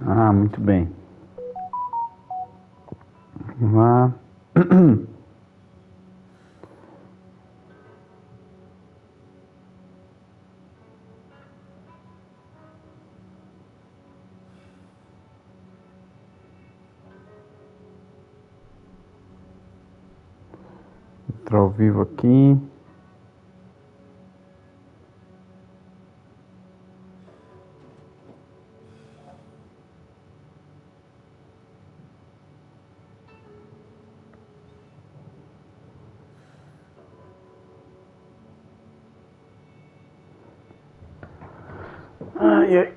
Ah, muito bem. Vamos lá. Entrar ao vivo aqui. Ai, ai.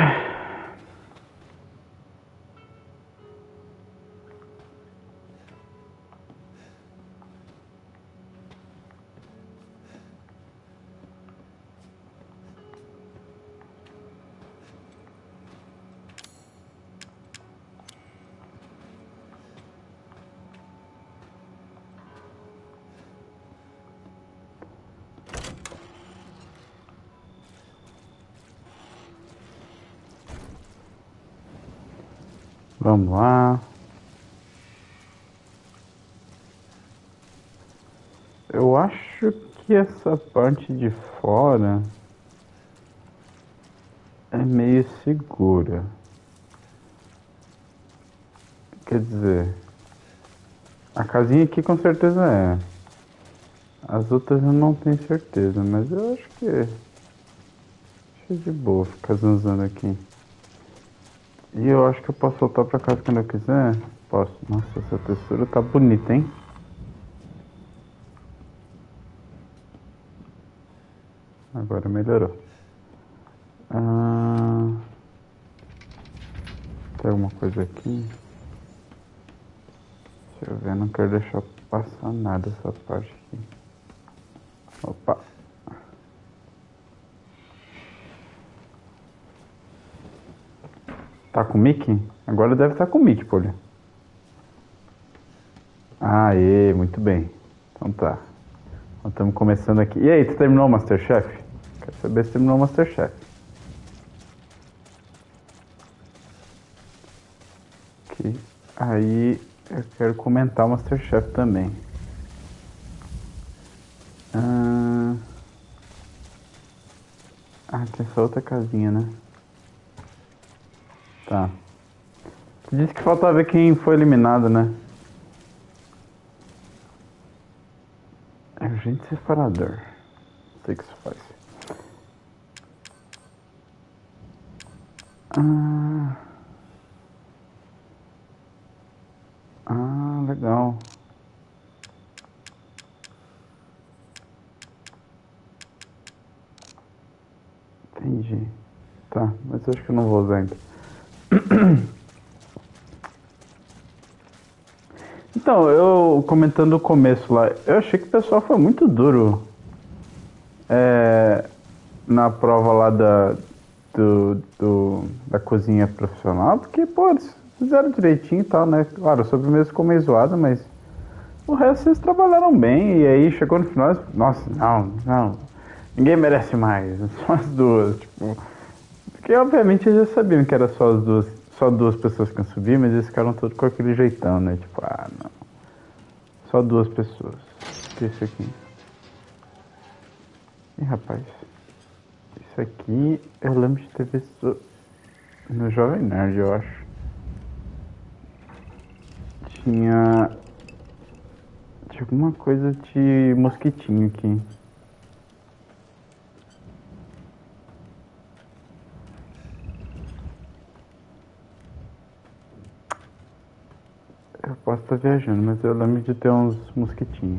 Vamos lá. Eu acho que essa parte de fora é meio segura. Quer dizer, a casinha aqui com certeza é. As outras eu não tenho certeza, mas eu acho que é de boa ficar zanzando aqui. E eu acho que eu posso voltar pra casa quando eu quiser. Posso. Nossa, essa textura tá bonita, hein? Agora melhorou. Tem alguma coisa aqui? Deixa eu ver, não quero deixar passar nada essa parte aqui. Opa. Tá com o Mickey? Agora deve estar com o Mickey, Polly. Aê, muito bem. Então tá. Nós estamos começando aqui. E aí, tu terminou o Masterchef? Quero saber se terminou o Masterchef. Aqui. Aí, eu quero comentar o Masterchef também. Tem essa outra casinha, né? Tá. Tu disse que faltava ver quem foi eliminado, né? É urgente separador. Não sei o que isso faz. Legal. Entendi. Tá, mas eu acho que eu não vou usar ainda. Então, eu comentando o começo lá, eu achei que o pessoal foi muito duro na prova lá da cozinha profissional, porque, pô, eles fizeram direitinho e tal, né? Claro, a sobremesa ficou meio zoada, mas o resto eles trabalharam bem, e aí chegou no final, nossa, não, ninguém merece mais, só as duas, tipo. Porque obviamente eles já sabiam que era só duas pessoas que iam subir, mas eles ficaram todos com aquele jeitão, né? Tipo, não, só duas pessoas. O que é isso aqui? Ih, rapaz, isso aqui eu lembro de ter visto no Jovem Nerd, eu acho. Tinha alguma coisa de mosquitinho aqui. Eu posso estar viajando, mas eu lembro de ter uns mosquitinhos.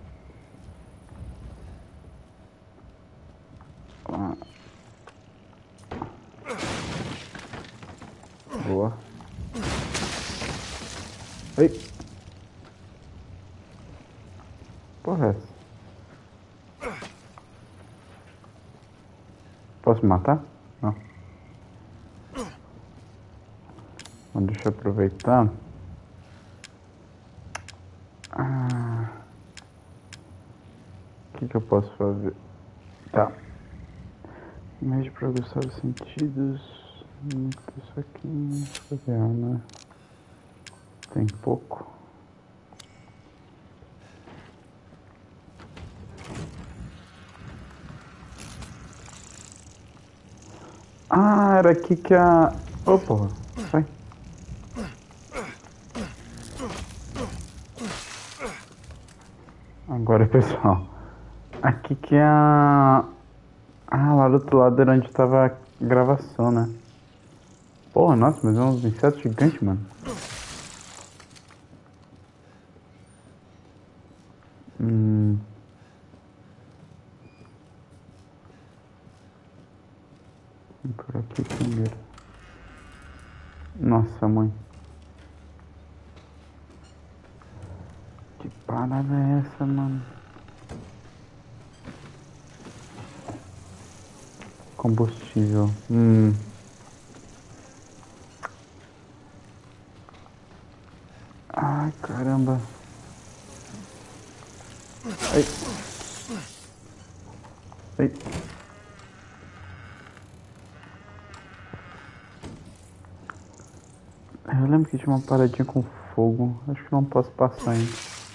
Boa. Ei! Porra, é essa? Posso matar? Não. Então, deixa eu aproveitar. O que eu posso fazer? Tá. Remédio para aguçar os sentidos. Isso aqui, material, né? Tem pouco. Ah, era aqui que a... Ô, porra, sai. Agora, pessoal, aqui que é a... Ah, lá do outro lado era onde tava a gravação, né? Porra, nossa, mas é uns insetos gigantes, mano. Por aqui primeiro. Nossa, mãe. Que parada é essa, mano? Combustível. Ai, caramba. Ai. Ai. Eu lembro que tinha uma paradinha com fogo. Acho que não posso passar ainda.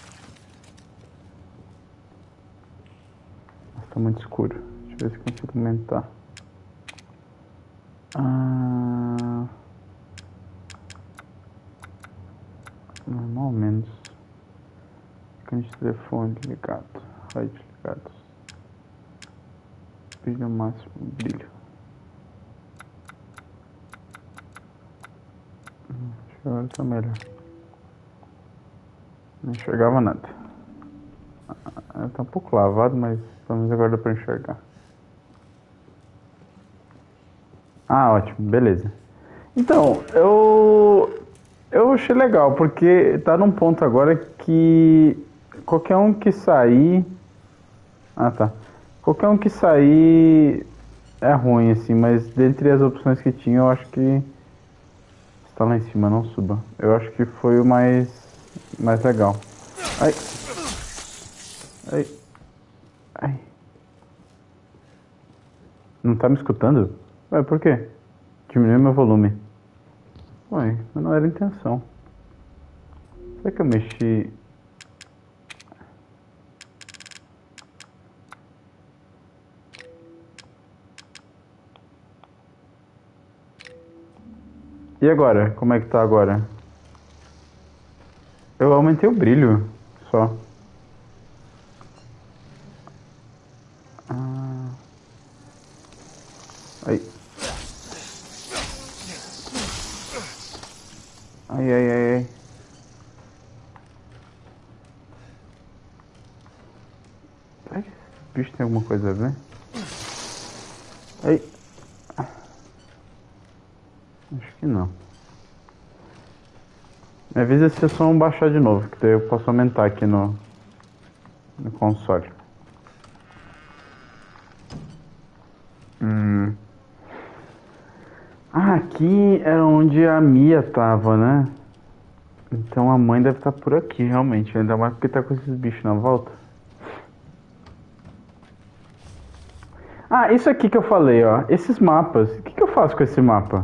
Nossa, tá muito escuro. Deixa eu ver se consigo aumentar. Mais ou menos. Cano de telefone ligado. Rádio ligado. Brilho máximo. Brilho. Acho que agora tá melhor. Não enxergava nada. Tá um pouco lavado, mas pelo menos agora dá pra enxergar. Ah, ótimo, beleza. Então, eu achei legal, porque tá num ponto agora que qualquer um que sair. Ah, tá. Qualquer um que sair é ruim, assim, mas dentre as opções que tinha, eu acho que. Está lá em cima, não suba. Eu acho que foi o mais legal. Ai. Ai. Ai. Não tá me escutando? Ué, por quê? Diminuiu meu volume. Ué, mas não era a intenção. Será que eu mexi? E agora? Como é que tá agora? Eu aumentei o brilho, só. Ai. Ai, ai, ai, ai. Será que esse bicho tem alguma coisa a ver? Ai. Acho que não. Me avisa se o som baixar de novo, que daí eu posso aumentar aqui no console. Ah, aqui era onde a Mia tava, né? Então a mãe deve estar por aqui, realmente. Ainda mais porque tá com esses bichos na volta. Ah, isso aqui que eu falei, ó. Esses mapas. O que eu faço com esse mapa?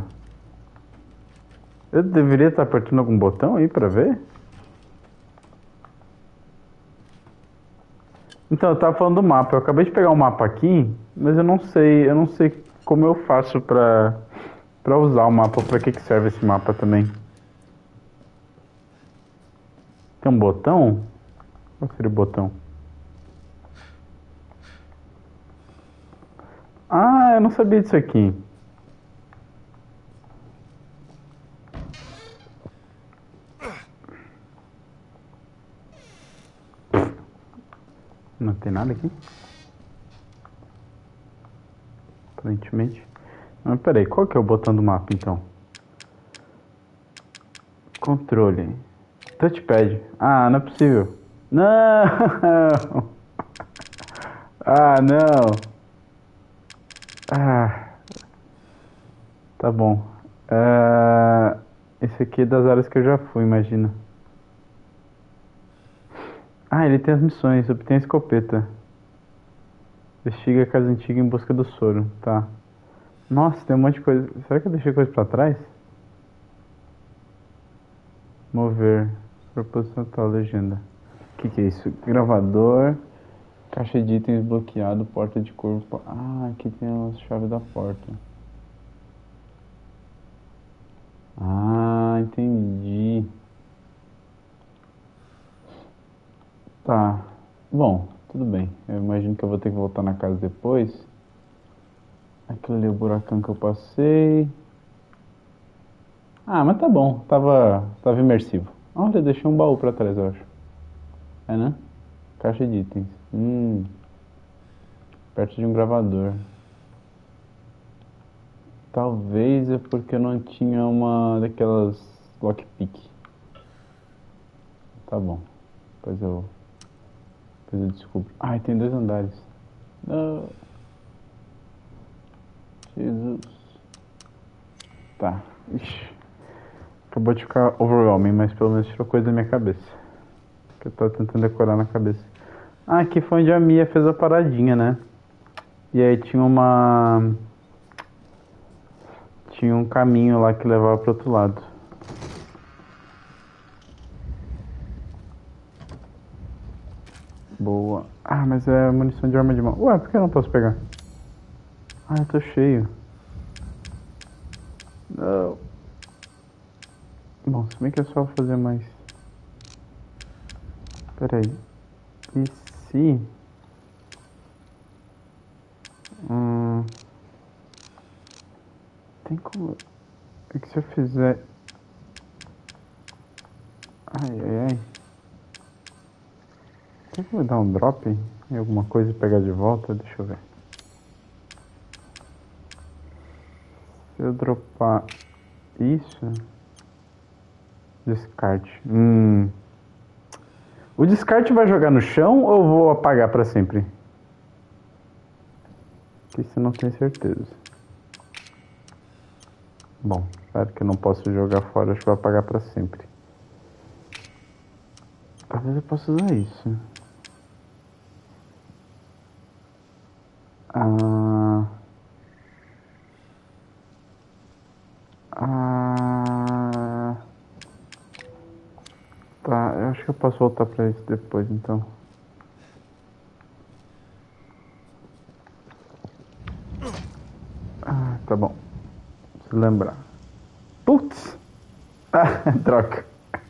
Eu deveria estar apertando algum botão aí pra ver? Então, eu tava falando do mapa. Eu acabei de pegar um mapa aqui, mas eu não sei como eu faço pra usar o mapa. Pra que serve esse mapa também? Tem um botão? Qual seria o botão? Ah, eu não sabia disso aqui. Não tem nada aqui? Aparentemente. Mas peraí, qual que é o botão do mapa então? Controle. Touchpad. Ah, não é possível. Não! Ah, não! Ah, tá bom. Esse aqui é das áreas que eu já fui, imagina. Ah, ele tem as missões. Obtém a escopeta. Investiga a casa antiga em busca do soro. Tá. Nossa, tem um monte de coisa. Será que eu deixei coisa pra trás? Mover. Proposição tal, legenda. O que é isso? Gravador. Caixa de itens bloqueado, porta de corpo. Ah, aqui tem a chave da porta. Ah, entendi. Tá. Bom, tudo bem. Eu imagino que eu vou ter que voltar na casa depois. Aquilo ali é o buracão que eu passei. Ah, mas tá bom. Tava imersivo. Olha, deixei um baú pra trás, eu acho. É, né? Caixa de itens. Perto de um gravador. Talvez é porque eu não tinha uma daquelas lockpick. Tá bom. Depois eu descubro. Ai, tem 2 andares. Não. Jesus. Tá. Ixi. Acabou de ficar overwhelming, mas pelo menos tirou coisa da minha cabeça. Que eu tava tentando decorar na cabeça. Ah, aqui foi onde a Mia fez a paradinha, né? E aí tinha uma. Tinha um caminho lá que levava pro outro lado. Boa. Ah, mas é munição de arma de mão. Ué, por que eu não posso pegar? Ah, eu tô cheio. Não. Bom, se bem que é só fazer mais. Pera aí. E se... Tem como... É que se eu fizer... Ai, ai, ai. Tem como dar um drop em alguma coisa e pegar de volta? Deixa eu ver. Se eu dropar isso... Descarte. O descarte vai jogar no chão ou eu vou apagar pra sempre? Isso eu não tenho certeza. Bom, claro que eu não posso jogar fora, acho que vai apagar pra sempre. Talvez eu possa usar isso. Ah... Ah... Tá, eu acho que eu posso voltar pra isso depois, então. Ah, tá bom. Se lembrar. Putz! Ah, troca.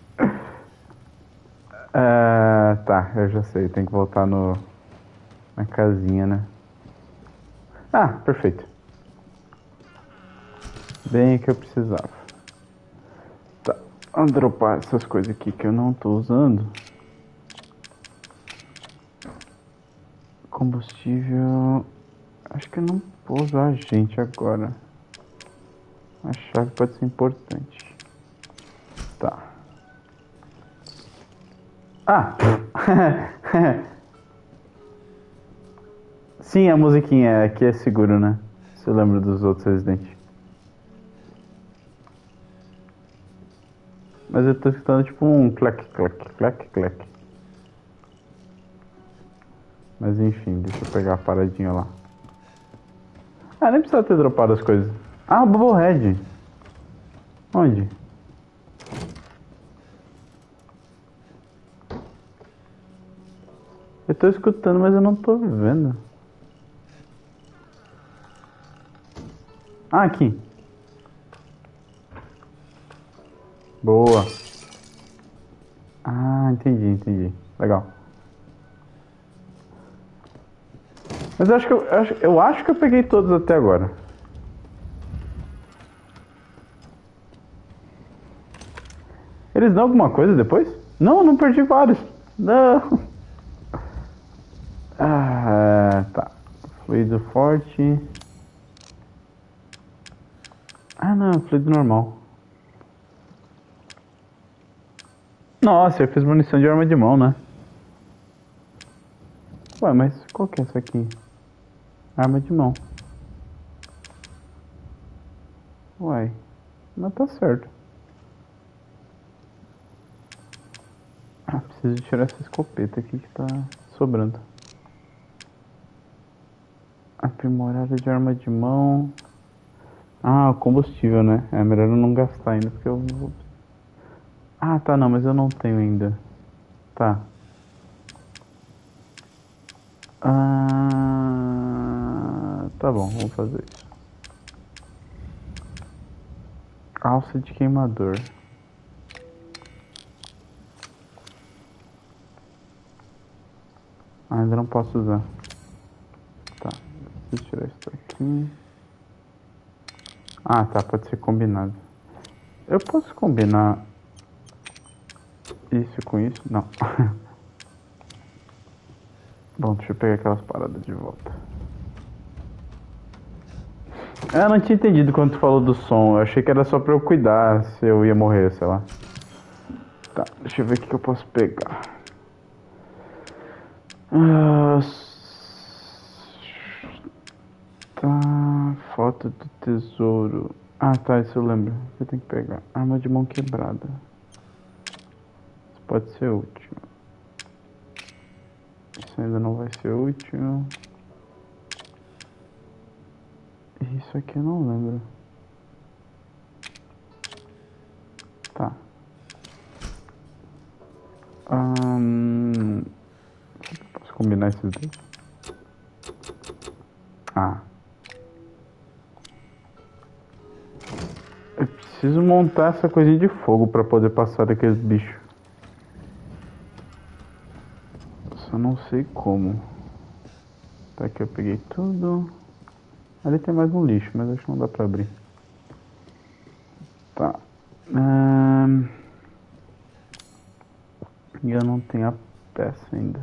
Ah, tá, eu já sei. Tem que voltar na casinha, né? Ah, perfeito. Bem que eu precisava. Tá, vamos dropar essas coisas aqui que eu não tô usando. Combustível... Acho que eu não vou usar agente agora. A chave pode ser importante. Tá. Ah! Sim, a musiquinha aqui é seguro, né? Se eu lembro dos outros Resident. Mas eu tô escutando tipo um clac, clac, clac, clac. Mas enfim, deixa eu pegar a paradinha lá. Ah, nem precisa ter dropado as coisas. Ah, Bubblehead. Onde? Eu tô escutando, mas eu não tô vendo. Ah, aqui. Boa. Ah, entendi. Legal. Mas eu acho que eu peguei todos até agora. Eles dão alguma coisa depois? Não, não perdi vários. Não. Ah, tá. Fluido forte. Ah, não, fluido normal. Nossa, eu fiz munição de arma de mão, né? Ué, mas qual que é essa aqui? Arma de mão. Uai, mas tá certo. Ah, preciso tirar essa escopeta aqui que tá sobrando. Aprimorada de arma de mão. Ah, o combustível, né? É melhor eu não gastar ainda, porque eu vou... Ah, tá, não, mas eu não tenho ainda. Tá. Tá bom, vamos fazer isso. Alça de queimador. Ainda não posso usar. Tá, deixa eu tirar isso daqui. Ah, tá, pode ser combinado. Eu posso combinar isso com isso? Não. Bom, deixa eu pegar aquelas paradas de volta. Eu não tinha entendido quando tu falou do som. Eu achei que era só pra eu cuidar se eu ia morrer, sei lá. Tá, deixa eu ver o que eu posso pegar. Tá, foto do tesouro. Ah, tá, isso eu lembro. Eu tenho que pegar. Arma de mão quebrada. Isso pode ser útil. Isso ainda não vai ser útil. Isso aqui eu não lembro. Tá. Posso combinar esses dois? Ah. Eu preciso montar essa coisinha de fogo pra poder passar daqueles bichos. Só não sei como. Tá, aqui eu peguei tudo. Ali tem mais um lixo, mas acho que não dá pra abrir. Tá. E eu não tenho a peça ainda.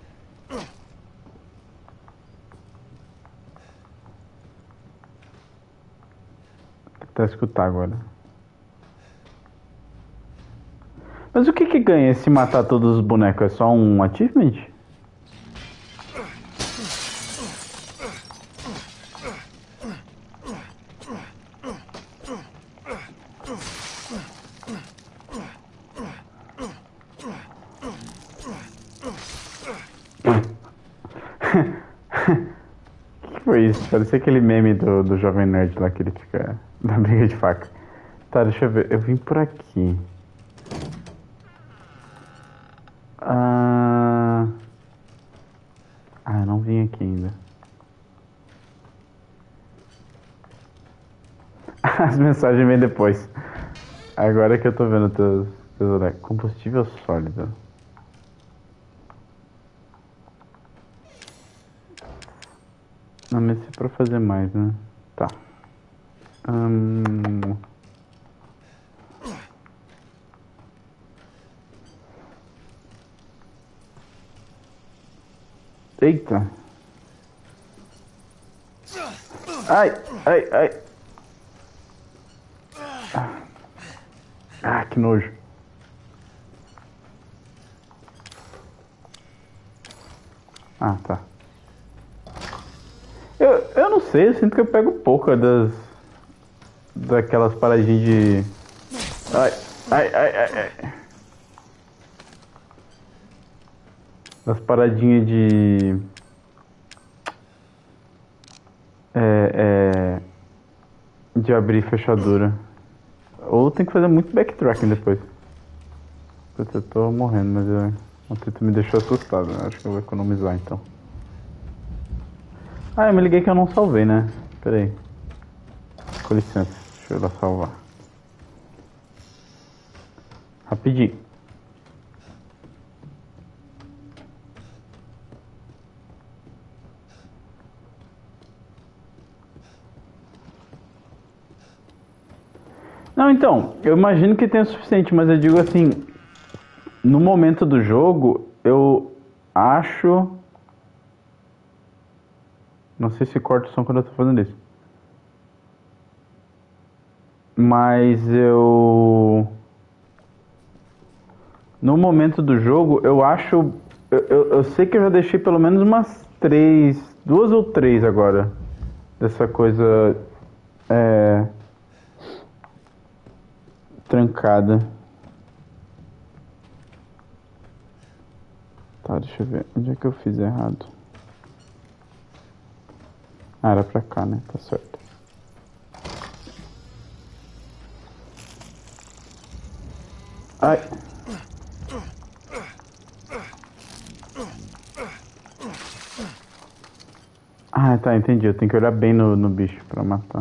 Vou tentar escutar agora. Mas o que que ganha se matar todos os bonecos? É só um achievement? O que foi isso? Parecia aquele meme do Jovem Nerd lá que ele fica na briga de faca. Tá, deixa eu ver. Eu vim por aqui. Eu não vim aqui ainda. As mensagens vêm depois. Agora que eu tô vendo teus horários. Combustível sólido. Não, mas isso é pra fazer mais, né? Tá. Eita. Ai, ai, ai. Ah, que nojo. Ah, tá. Eu não sei, eu sinto que eu pego pouca daquelas paradinhas de... Ai, ai, ai, ai, ai. Das paradinhas de... De abrir fechadura. Ou tem que fazer muito backtracking depois. Putz, eu tô morrendo, mas o Tito me deixou assustado. Acho que eu vou economizar então. Ah, eu me liguei que eu não salvei, né? Pera aí. Com licença, deixa eu ir lá salvar. Rapidinho. Não, então, eu imagino que tenha o suficiente, mas eu digo assim, no momento do jogo, eu acho... Não sei se corta o som quando eu tô fazendo isso. Mas eu... No momento do jogo, eu acho... Eu sei que eu já deixei pelo menos umas 3... 2 ou 3 agora. Dessa coisa... Trancada. Tá, deixa eu ver. Onde é que eu fiz errado? Ah, era pra cá, né? Tá certo. Ai. Ah, tá, entendi. Eu tenho que olhar bem no bicho pra matar.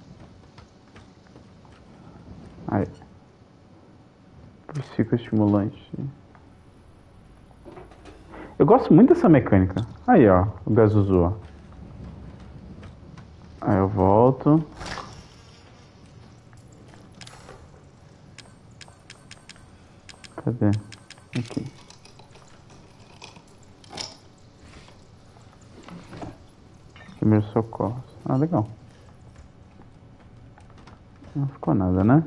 Ai. Psicoestimulante. Eu gosto muito dessa mecânica. Aí, ó, o Gazuzu, ó. Aí eu volto. Cadê? Aqui. Primeiros socorros. Ah, legal. Não ficou nada, né?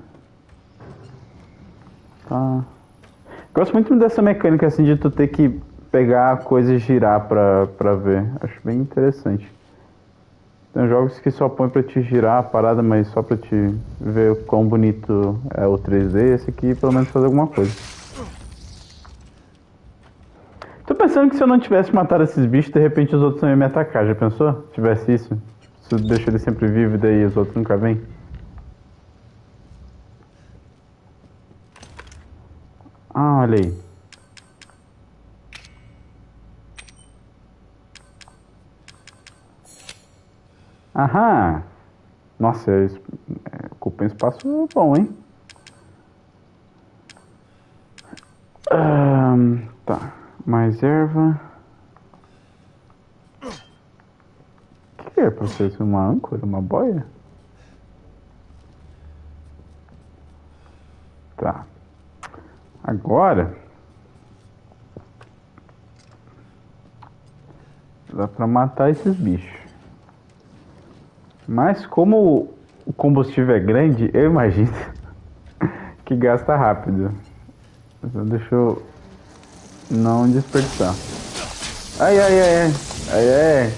Tá. Gosto muito dessa mecânica assim de tu ter que pegar a coisa e girar pra ver. Acho bem interessante. Tem jogos que só põe pra te girar a parada, mas só pra te ver o quão bonito é o 3D. Esse aqui pelo menos faz alguma coisa. Tô pensando que se eu não tivesse matado esses bichos, de repente os outros não iam me atacar. Já pensou? Se tivesse isso? Se eu deixo ele sempre vivo e daí os outros nunca vêm? Ah, olha aí. Aham. Nossa, ocupa um espaço bom, hein? Tá. Mais erva. O que é pra vocês? Uma âncora? Uma boia? Tá. Agora. Dá pra matar esses bichos. Mas como o combustível é grande, eu imagino que gasta rápido. Então deixa eu não desperdiçar. Ai, ai, ai, ai. Ai, ai.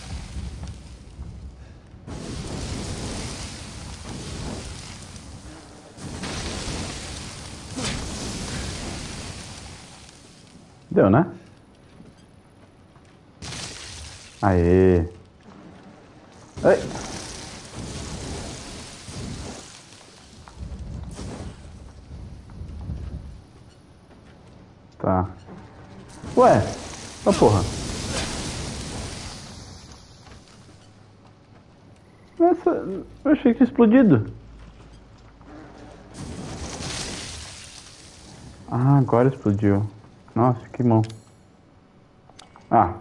Deu, né? Aê. Ai. Tá. Ué. Ô, porra. Nossa, eu achei que tinha explodido. Ah, agora explodiu. Nossa, que bom. Ah.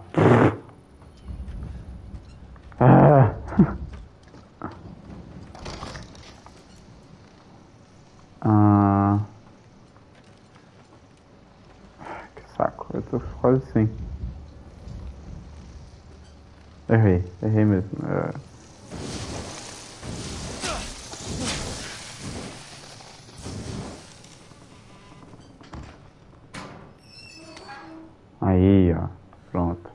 Ah. Ah. Que saco. Eu tô quase sem. Errei mesmo. Aí, ó. Pronto.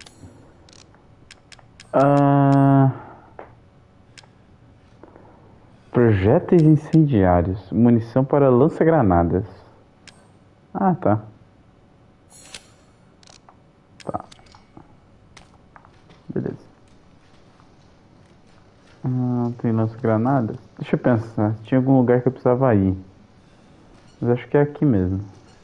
Ah, projéteis incendiários. Munição para lança-granadas. Ah, tá. Tá. Beleza. Tem lança-granadas? Deixa eu pensar. Tinha algum lugar que eu precisava ir. Mas acho que é aqui mesmo.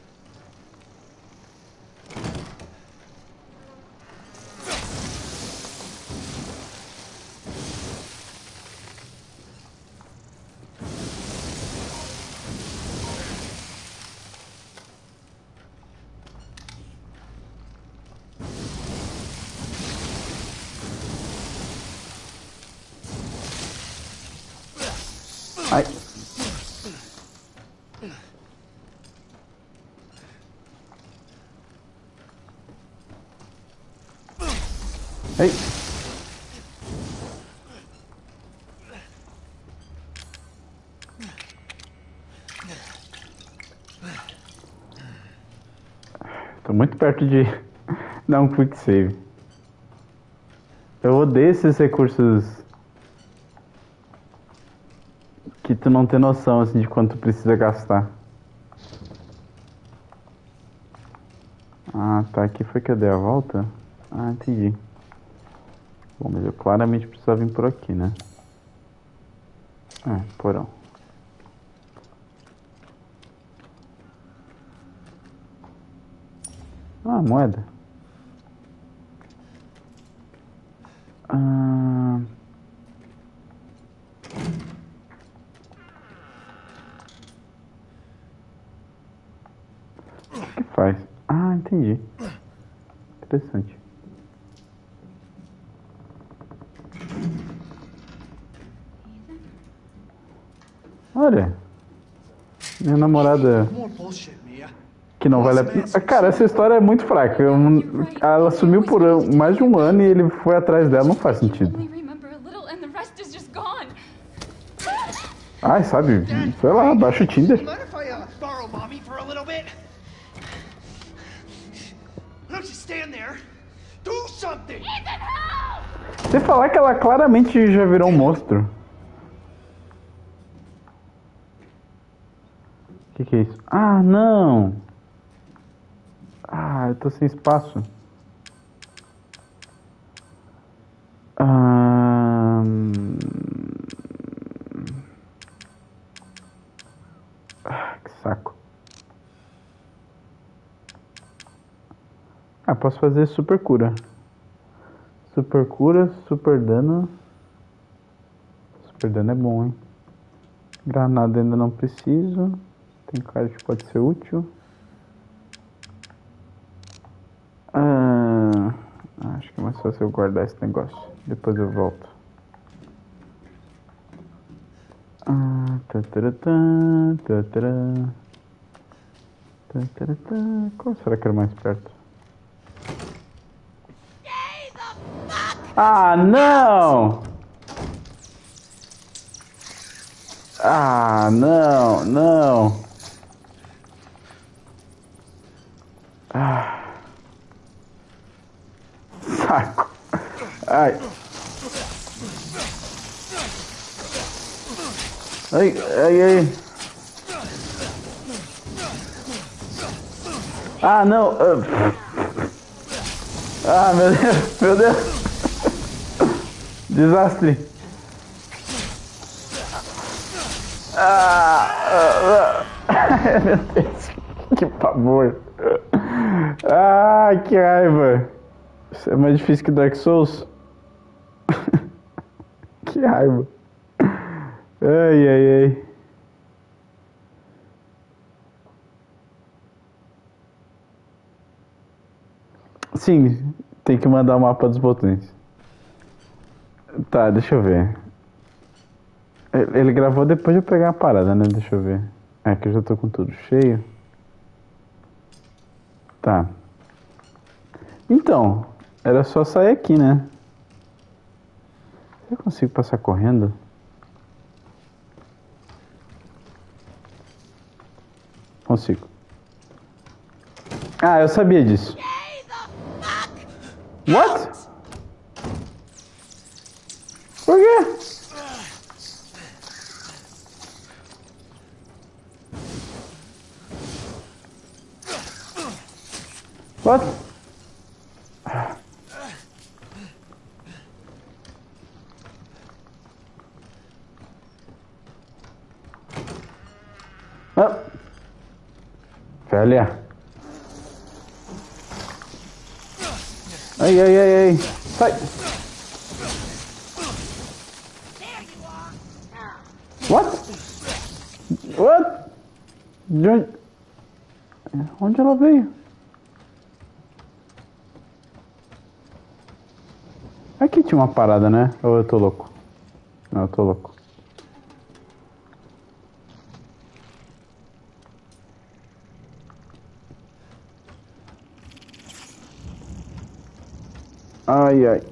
Ai. Ei. Tô muito perto de dar um quick save. Eu odeio esses recursos que tu não tem noção assim de quanto tu precisa gastar. Ah, tá. Aqui foi que eu dei a volta? Ah, entendi. Bom, mas eu claramente precisava vir por aqui, né? É, porão. Ah, moeda. Ah... O que faz? Ah, entendi. Interessante. Olha, minha namorada que não vale a pena. Cara, essa história é muito fraca. Ela sumiu por mais de um ano e ele foi atrás dela. Não faz sentido. Ai, sabe? Sei lá, baixa o Tinder. Você falar que ela claramente já virou um monstro. O que é isso? Ah, não! Ah, eu tô sem espaço. Que saco. Ah, posso fazer super cura. Super cura, super dano. Super dano é bom, hein? Granada ainda não preciso. Tem cara que pode ser útil. Acho que é mais fácil eu guardar esse negócio. Depois eu volto. Qual será que era mais perto? Ah, não! Ah, não, não. Ah, saco. Ai. Ai, ai, ai. Ah, não. Ah, meu Deus, meu Deus. Desastre. Meu Deus. Que pavor. Ah, que raiva. Isso é mais difícil que Dark Souls. Que raiva. Ai, ai, ai. Sim, tem que mandar o mapa dos botões. Tá, deixa eu ver. Ele gravou depois de eu pegar a parada, né? Deixa eu ver. É que eu já tô com tudo cheio. Tá. Então, era só sair aqui, né? Eu consigo passar correndo? Consigo. Ah, eu sabia disso. What? Por quê? What? Ah. Velha. Ai, ai, ai, ai. Sai. What? What? De onde... Onde ela veio? Aqui tinha uma parada, né? Ou eu tô louco? Não, eu tô louco. Ai, ai.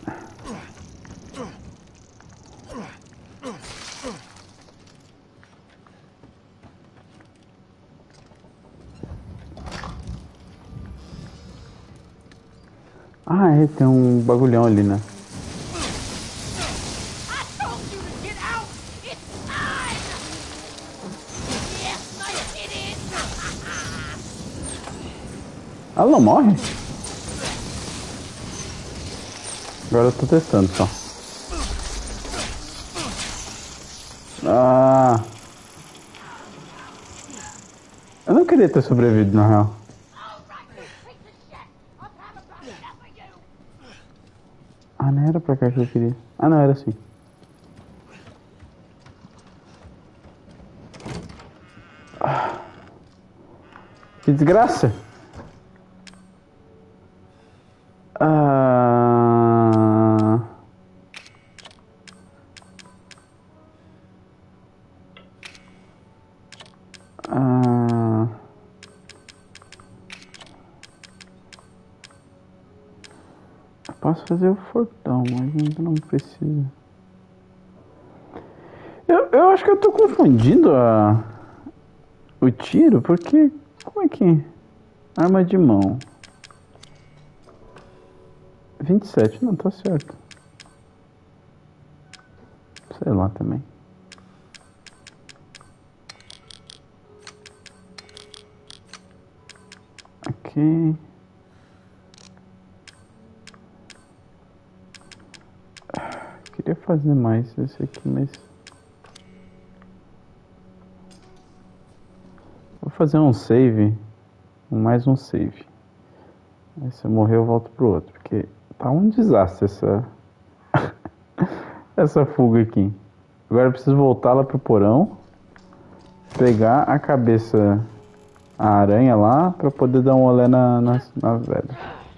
Ah, é, tem um bagulhão ali, né? Ela não morre? Agora eu tô testando só. Ah. Eu não queria ter sobrevivido, na real. Era pra cá que eu queria. Ah, não, era assim. Que desgraça! Ah... Ah... Eu posso fazer o fortão, mas ainda não preciso. Eu acho que eu tô confundindo o tiro, porque... Como é que... Arma de mão. 27, não, tá certo. Sei lá também. Aqui. Queria fazer mais esse aqui, mas... Vou fazer um save. Mais um save. Aí se eu morrer eu volto pro outro, porque tá um desastre essa... essa fuga aqui. Agora eu preciso voltar lá pro porão. Pegar a cabeça... a aranha lá, pra poder dar um olé na velha.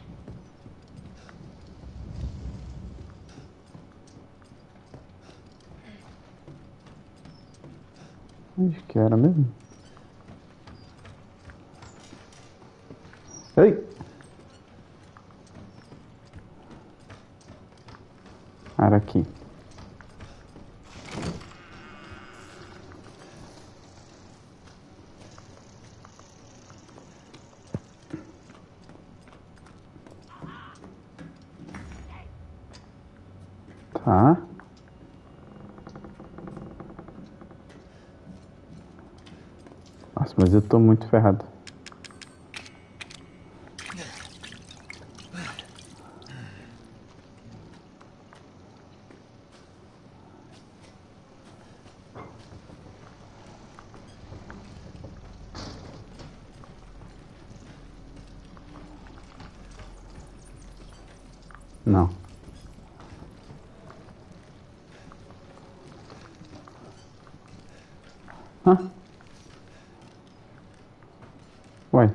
Onde que era mesmo? Ei! Era aqui. Tá. Nossa, mas eu tô muito ferrado. Não. Hã? Ué.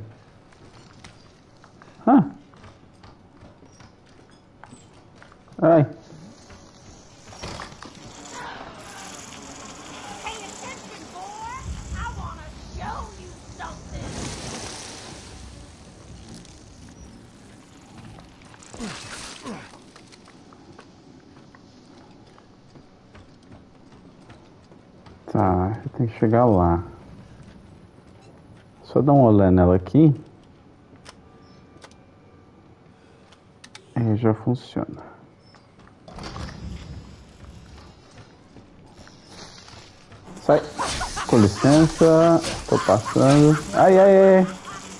Hã? Ai. Pay attention, boy! I wanna show you something! Tá, eu tenho que chegar lá. Só dar um olé nela aqui. Aí já funciona. Sai. Com licença. Tô passando. Ai, ai, ai.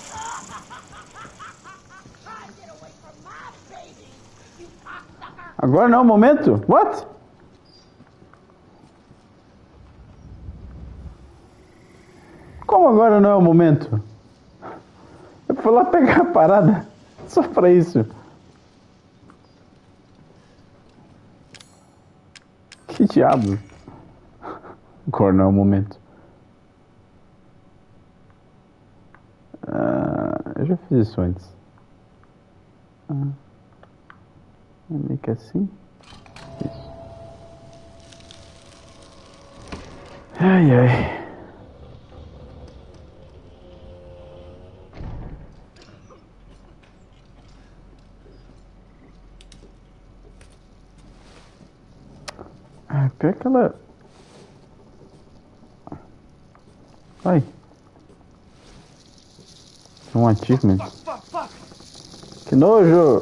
Try and get away from my baby, you cocksucker! Agora não é o momento? What? Como agora não é o momento? Eu fui lá pegar a parada só pra isso. Que diabo? Agora não é o momento. Eu já fiz isso antes. É meio que assim. Isso. Ai, ai. Pior que ela... Ai. Um achievement. Que nojo!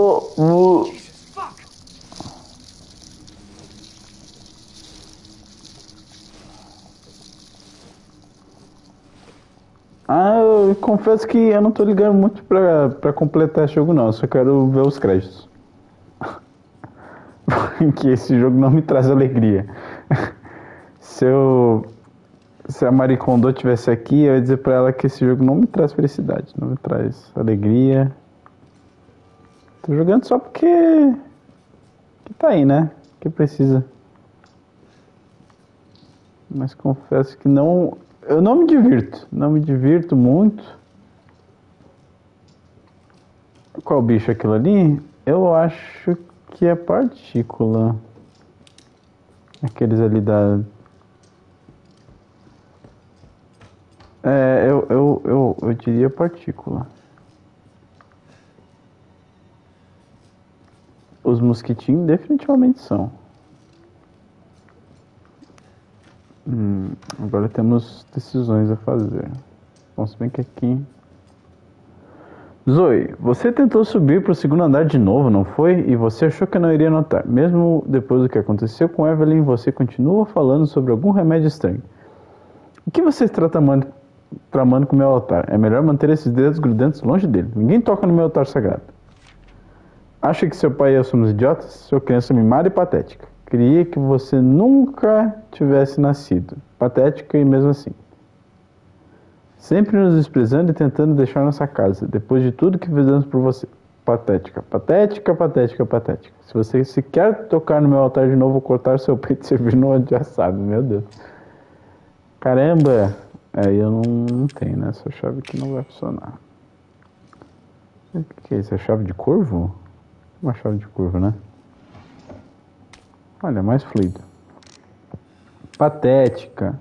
Eu confesso que eu não tô ligando muito pra completar esse jogo não, eu só quero ver os créditos. Porque esse jogo não me traz alegria. Se a Marie Kondo estivesse aqui, eu ia dizer pra ela que esse jogo não me traz felicidade, não me traz alegria. Tô jogando só porque Que tá aí, né? Que precisa. Mas confesso que não... Eu não me divirto. Não me divirto muito. Qual bicho é aquilo ali? Eu acho que é partícula. Aqueles ali da... eu diria partícula. Os mosquitinhos definitivamente são. Agora temos decisões a fazer. Bom, se bem que aqui... Zoe, você tentou subir para o segundo andar de novo, não foi? E você achou que eu não iria notar. Mesmo depois do que aconteceu com Evelyn, você continua falando sobre algum remédio estranho. O que você está tramando com o meu altar? É melhor manter esses dedos grudentos longe dele. Ninguém toca no meu altar sagrado. Acha que seu pai e eu somos idiotas? Sou criança mimada e patética. Queria que você nunca tivesse nascido. Patética e mesmo assim. Sempre nos desprezando e tentando deixar nossa casa, depois de tudo que fizemos por você. Patética, patética, patética, patética. Se você sequer tocar no meu altar de novo, vou cortar seu peito e servir no onde assado, meu Deus. Caramba! Aí eu não tenho, né? Essa chave aqui não vai funcionar. O que é isso? É chave de curvo? Uma chave de curva, né? Olha, mais fluido. Patética.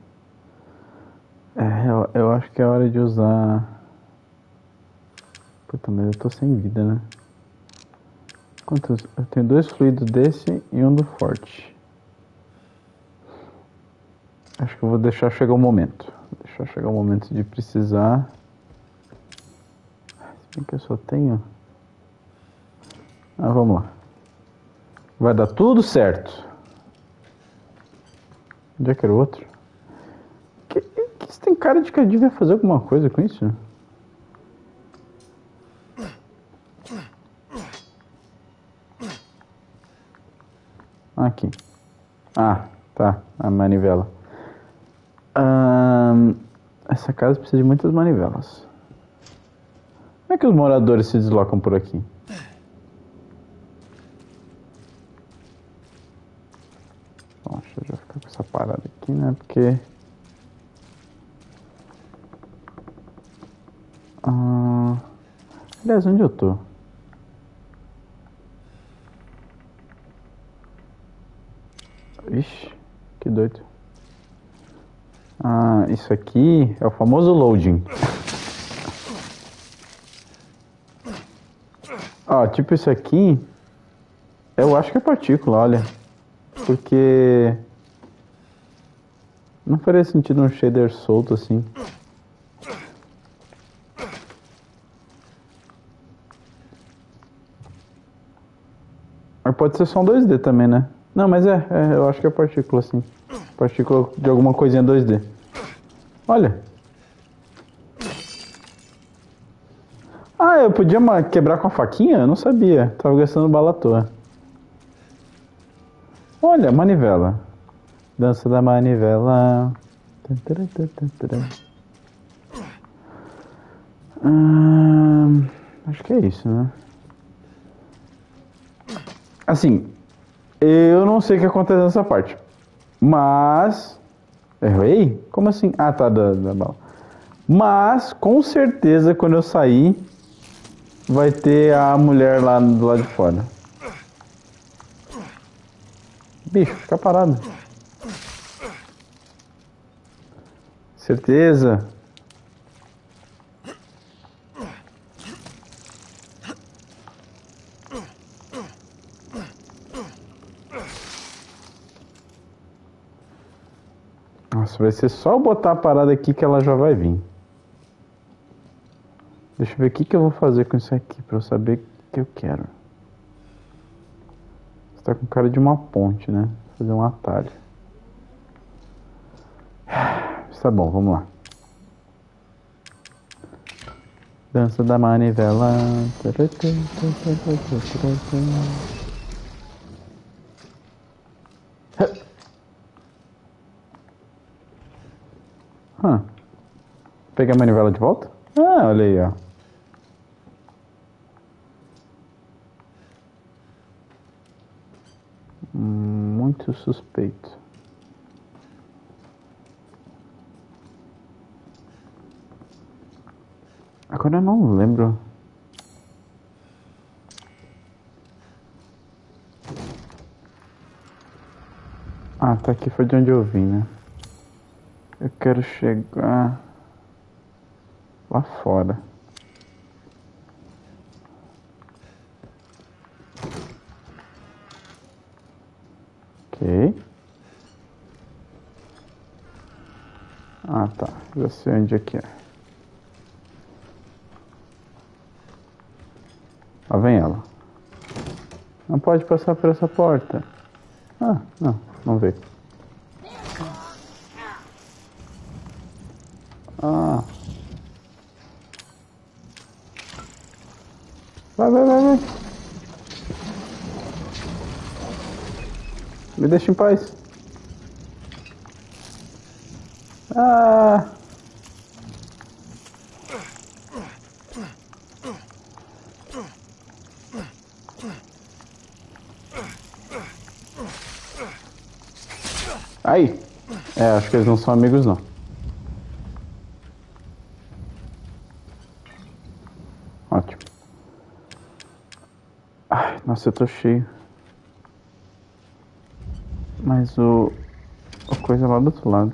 Eu acho que é hora de usar... Puta, mas eu tô sem vida, né? Quantos? Eu tenho 2 fluidos desse e um do forte. Acho que eu vou deixar chegar o momento. Deixar chegar o momento de precisar. Se bem que eu só tenho... vamos lá. Vai dar tudo certo. Onde é que era o outro? Que isso tem cara de que eu devia fazer alguma coisa com isso? Aqui. Ah, tá. A manivela. Essa casa precisa de muitas manivelas. Como é que os moradores se deslocam por aqui? Bom, deixa eu já ficar com essa parada aqui, né? Porque... aliás, onde eu tô? Ixi, que doido. Isso aqui é o famoso loading. Tipo isso aqui, eu acho que é partícula, olha. Porque não faria sentido um shader solto assim. Mas pode ser só um 2D também, né? Não, mas eu acho que é partícula, sim. Partícula de alguma coisinha 2D. Olha. Eu podia quebrar com a faquinha? Eu não sabia. Tava gastando bala à toa. Olha, manivela. Dança da manivela. Acho que é isso, né? Assim, eu não sei o que acontece nessa parte. Mas... Errei? Como assim? Tá, da bala. Mas, com certeza, quando eu sair, vai ter a mulher lá do lado de fora. Bicho, fica parado. Certeza. Nossa, vai ser só eu botar a parada aqui que ela já vai vir. Deixa eu ver o que eu vou fazer com isso aqui pra eu saber o que eu quero. Você tá com cara de uma ponte, né? Vou fazer um atalho. Tá bom, vamos lá. Dança da manivela. Pegar a manivela de volta? Olha aí, ó. muito suspeito. Agora eu não lembro. Ah, tá aqui, foi de onde eu vim, né? Eu quero chegar lá fora. Ok. Ah, tá. Já sei onde é que é. Lá vem ela. Não pode passar por essa porta. Ah, não veio. Ah. Vai. Me deixa em paz. Ah. Aí. É, acho que eles não são amigos, não. Ótimo. Ai, nossa, eu tô cheio. Mas a coisa lá do outro lado.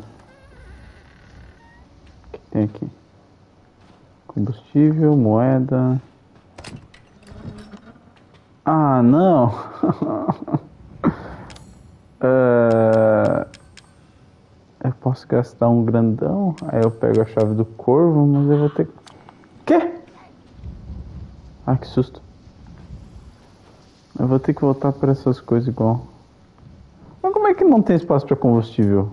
O que tem aqui? Combustível, moeda. Ah, não. Eu posso gastar um grandão. Aí eu pego a chave do corvo, mas eu vou ter... Quê? Ah, que susto. Eu vou ter que voltar para essas coisas igual. Mas como é que não tem espaço para combustível?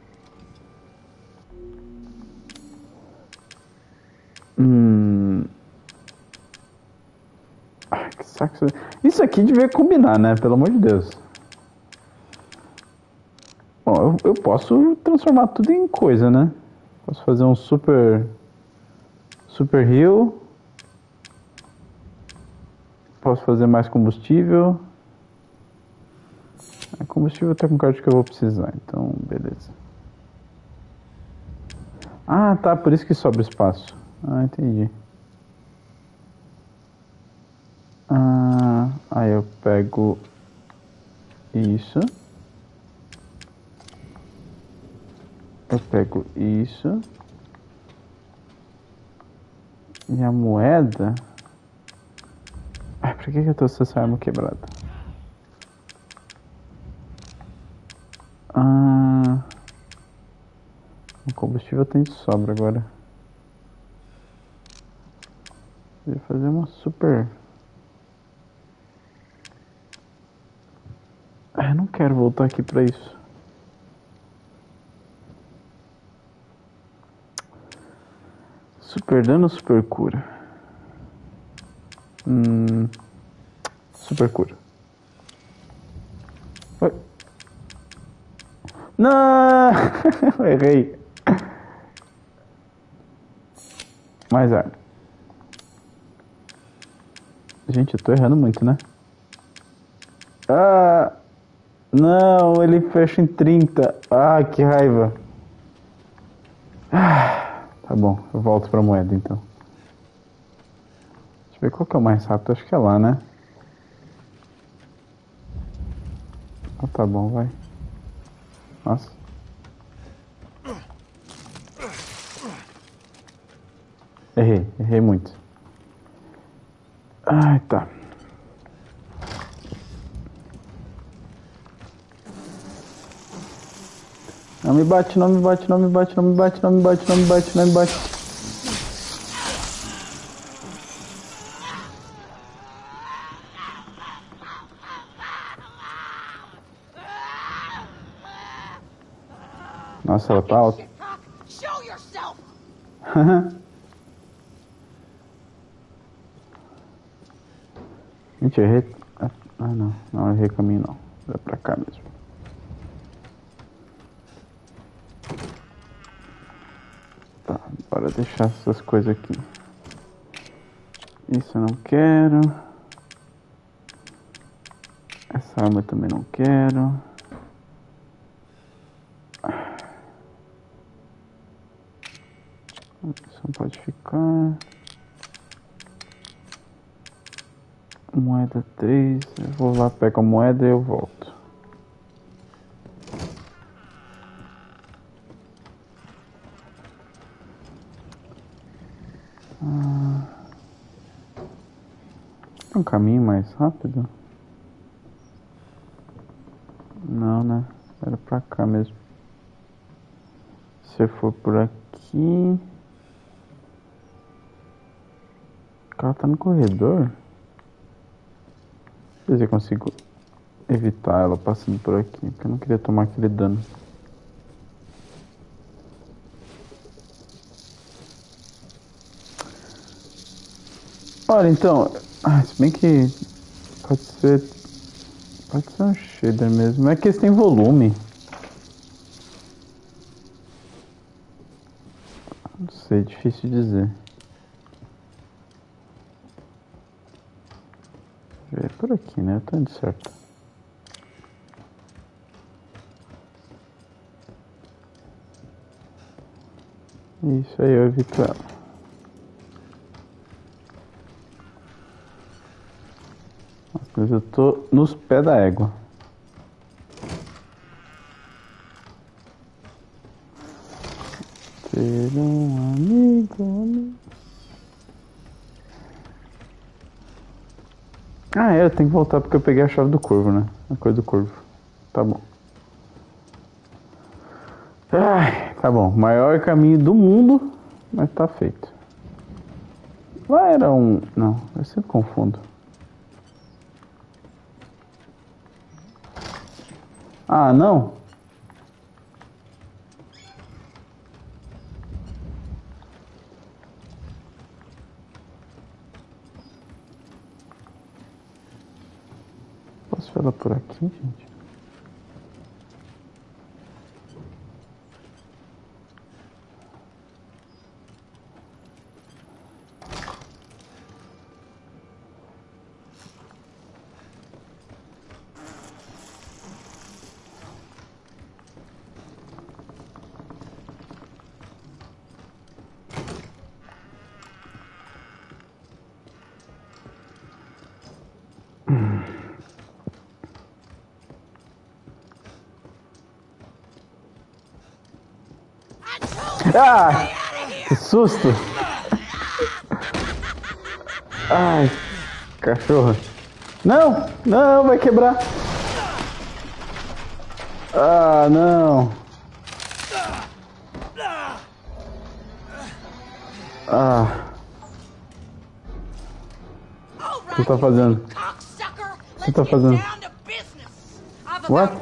Ai, que saco. Isso aqui devia combinar, né? Pelo amor de Deus. Bom, eu posso transformar tudo em coisa, né? Posso fazer um super heal. Posso fazer mais combustível. Combustível tá com carta que eu vou precisar, então beleza. Ah, tá, por isso que sobra espaço. Ah, entendi. Aí eu pego isso. Eu pego isso. E a moeda... Ai, por que eu trouxe essa arma quebrada? O combustível tem de sobra agora. Vou fazer uma super... Eu não quero voltar aqui pra isso. Super dano ou super cura? Super cura. Oi. Não! Errei. Mais arma. Gente, eu tô errando muito, né? Ah! Não, ele fecha em 30. Ah, que raiva. Tá bom, eu volto pra moeda então. Deixa eu ver qual que é o mais rápido. Acho que é lá, né? Ah, tá bom, vai. Nossa. Errei muito. Ai, tá. Não me bate. Nossa, ela tá alta. Show yourself. Gente, eu errei. Ah, não. Não errei caminho, não. É pra cá mesmo. Tá, bora deixar essas coisas aqui. Isso eu não quero. Essa arma eu também não quero. não pode ficar. Moeda 3. Eu vou lá, pego a moeda e eu volto. Tem um caminho mais rápido? Não, né? Era pra cá mesmo. Se eu for por aqui... O cara tá no corredor? Deixa eu ver se eu consigo evitar ela passando por aqui, porque eu não queria tomar aquele dano. Olha, então... se bem que... Pode ser um shader mesmo. É que eles têm volume. Não sei, difícil dizer. É por aqui, né? Eu tô indo certo. Isso aí, eu evito ela. Mas eu tô nos pés da égua. Ter um amigo. Ah, eu tenho que voltar porque eu peguei a chave do corvo, né? A coisa do corvo. Tá bom. Ai, tá bom. Maior caminho do mundo, mas tá feito. Lá era um... Não, eu sempre confundo. Ah, não? Posso ver ela por aqui, gente? Ah! Que susto! Ai, cachorro. Não! Não, vai quebrar! Ah, não! Ah. O que você tá fazendo? O que você tá fazendo? What?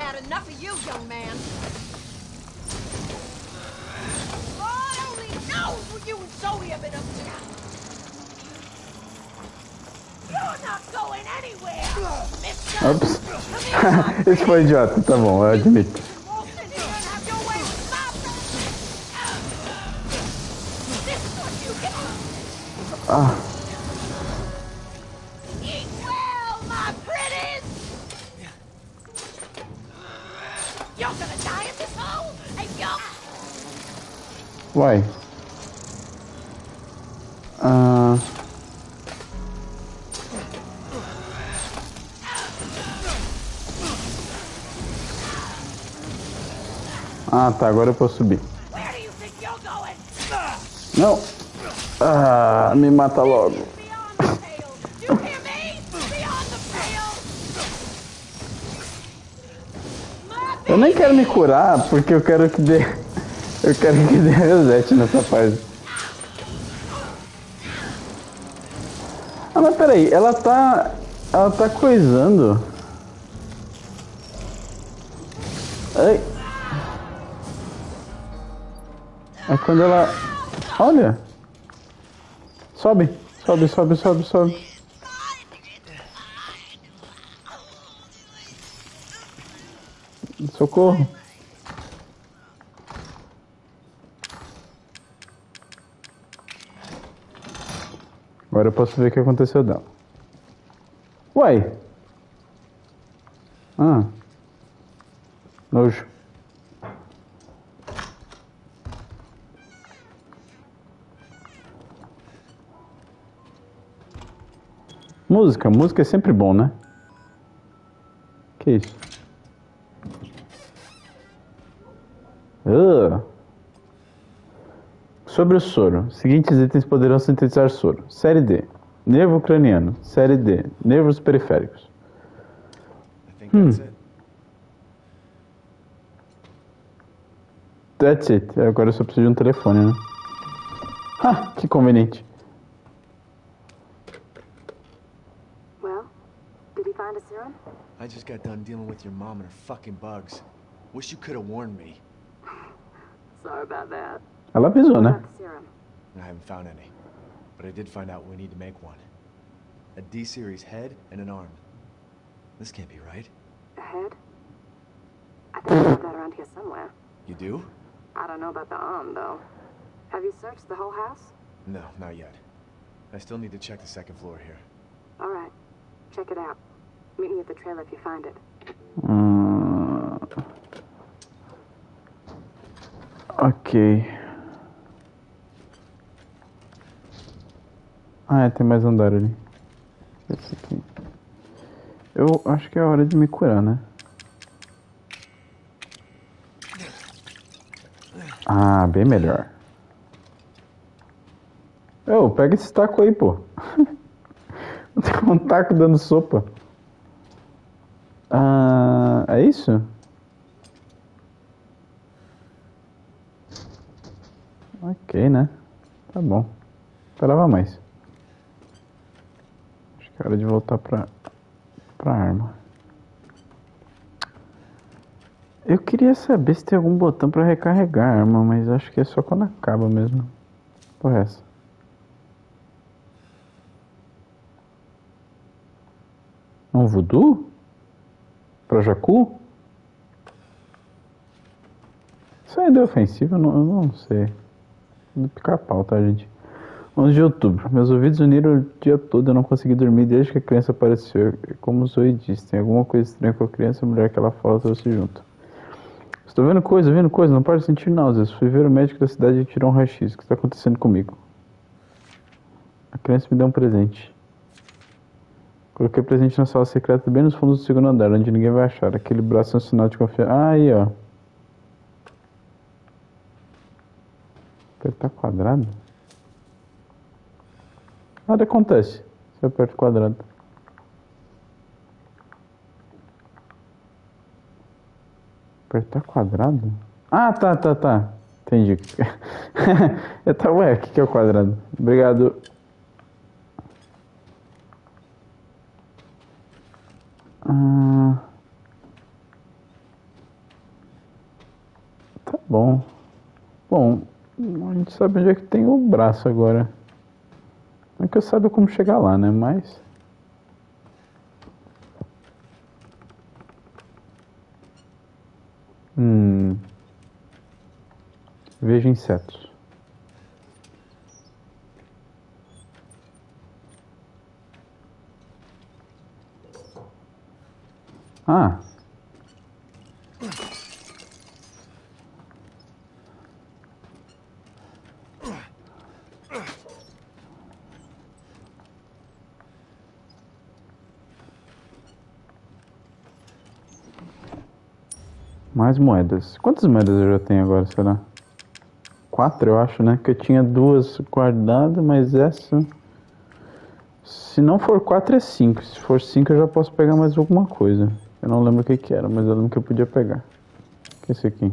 Ops. Esse foi idiota, tá bom, eu admito. Ah. Uai. Ah, tá, agora eu posso subir. Não. Ah, me mata logo. Eu nem quero me curar, porque eu quero que dê... Eu quero que dê reset nessa parte. Ah, mas peraí, ela tá coisando. Ai. É quando ela... Olha. Sobe, sobe, sobe, sobe, sobe. Socorro. Agora eu posso ver o que aconteceu dela. Uai. Ah. Nojo. música. Música é sempre bom, né? Que isso? Sobre o soro. Seguintes itens poderão sintetizar soro. Série D. Nervo craniano. Série D. Nervos periféricos. I think that's it. That's it. Agora eu só preciso de um telefone, né? Ha! Que conveniente. Well, did he find a serum? I just got done dealing with your mom and her fucking bugs. Wish you could have warned me. Sorry about that. Ela avisou, What né? about the serum? I haven't found any. But I did find out we need to make one. A D-series head and an arm. This can't be right. A head? I think I have that around here somewhere. You do? I don't know about the arm, though. Have you searched the whole house? No, not yet. I still need to check the second floor here. All right. Check it out. Meet me at the trailer if you find it. Ok. Ah, é, tem mais andar ali. Esse aqui. Eu acho que é a hora de me curar, né? Ah, bem melhor. Ô, pega esse taco aí, pô. Tem um taco dando sopa. Ah, é isso? Ok, né? Tá bom. Esperava mais. Acho que é hora de voltar pra arma. Eu queria saber se tem algum botão pra recarregar a arma, mas acho que é só quando acaba mesmo. Porra, essa. Um voodoo? Pra Jacu? Isso ainda é ofensivo? Eu não sei. Do pica-pau, tá, gente? 11 de outubro. Meus ouvidos uniram o dia todo. Eu não consegui dormir desde que a criança apareceu. Como o Zoe disse, tem alguma coisa estranha com a criança e a mulher que ela fala trouxe junto. Estou vendo coisa, não paro de sentir náuseas. Fui ver o médico da cidade e tirou um raio-x. O que está acontecendo comigo? A criança me deu um presente. Coloquei o presente na sala secreta bem nos fundos do segundo andar, onde ninguém vai achar. Aquele braço é um sinal de confiança. Ah, aí, ó. Apertar quadrado? Nada acontece se eu aperto quadrado. Apertar quadrado? Ah, tá. Entendi. Eu tava, ué, o que é o quadrado? Obrigado. Tá bom. Bom, a gente sabe onde é que tem o braço agora. Não é que eu saiba como chegar lá, né? Mas... Veja insetos. Ah. Mais moedas. Quantas moedas eu já tenho agora, será? 4, eu acho, né? Que eu tinha 2 guardadas, mas essa... Se não for 4, é 5. Se for 5, eu já posso pegar mais alguma coisa. Eu não lembro o que era, mas eu lembro que eu podia pegar. O que é esse aqui?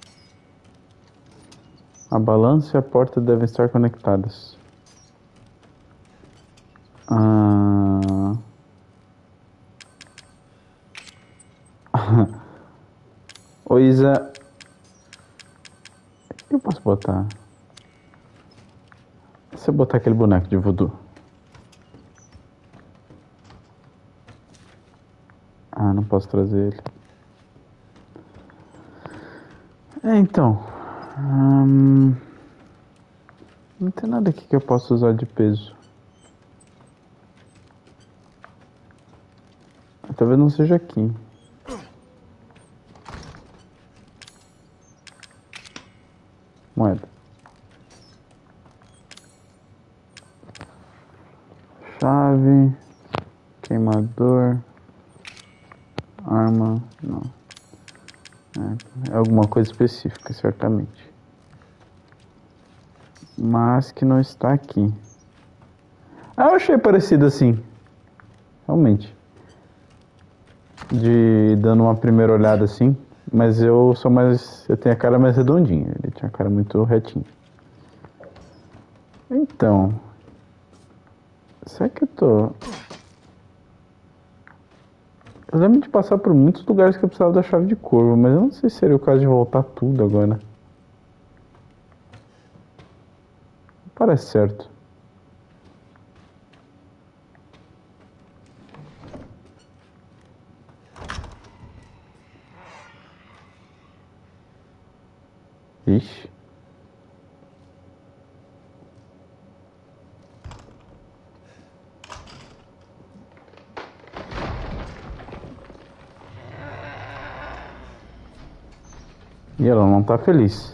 A balança e a porta devem estar conectadas. Ô Isa, o que eu posso botar? Se eu botar aquele boneco de voodoo. Ah, não posso trazer ele. Então. Não tem nada aqui que eu possa usar de peso. Talvez não seja aqui. Moeda. Chave. Queimador. Arma. Não. É alguma coisa específica, certamente. Mas que não está aqui. Ah, eu achei parecido assim. Realmente. De dando uma primeira olhada assim. Mas eu sou mais. Eu tenho a cara mais redondinha. Ele tinha a cara muito retinha. Então. Será que eu tô. Eu lembro de passar por muitos lugares que eu precisava da chave de corvo, mas eu não sei se seria o caso de voltar tudo agora. Parece certo. Ixi. E ela não tá feliz.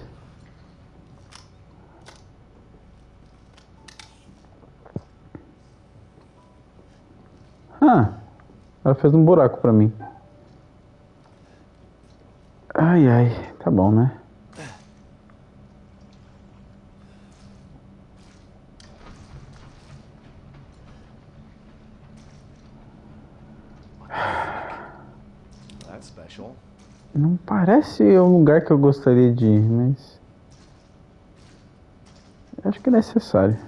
Ah, ela fez um buraco pra mim. Ai, ai, tá bom, né? That's special. Não parece um lugar que eu gostaria de ir, mas... acho que é necessário.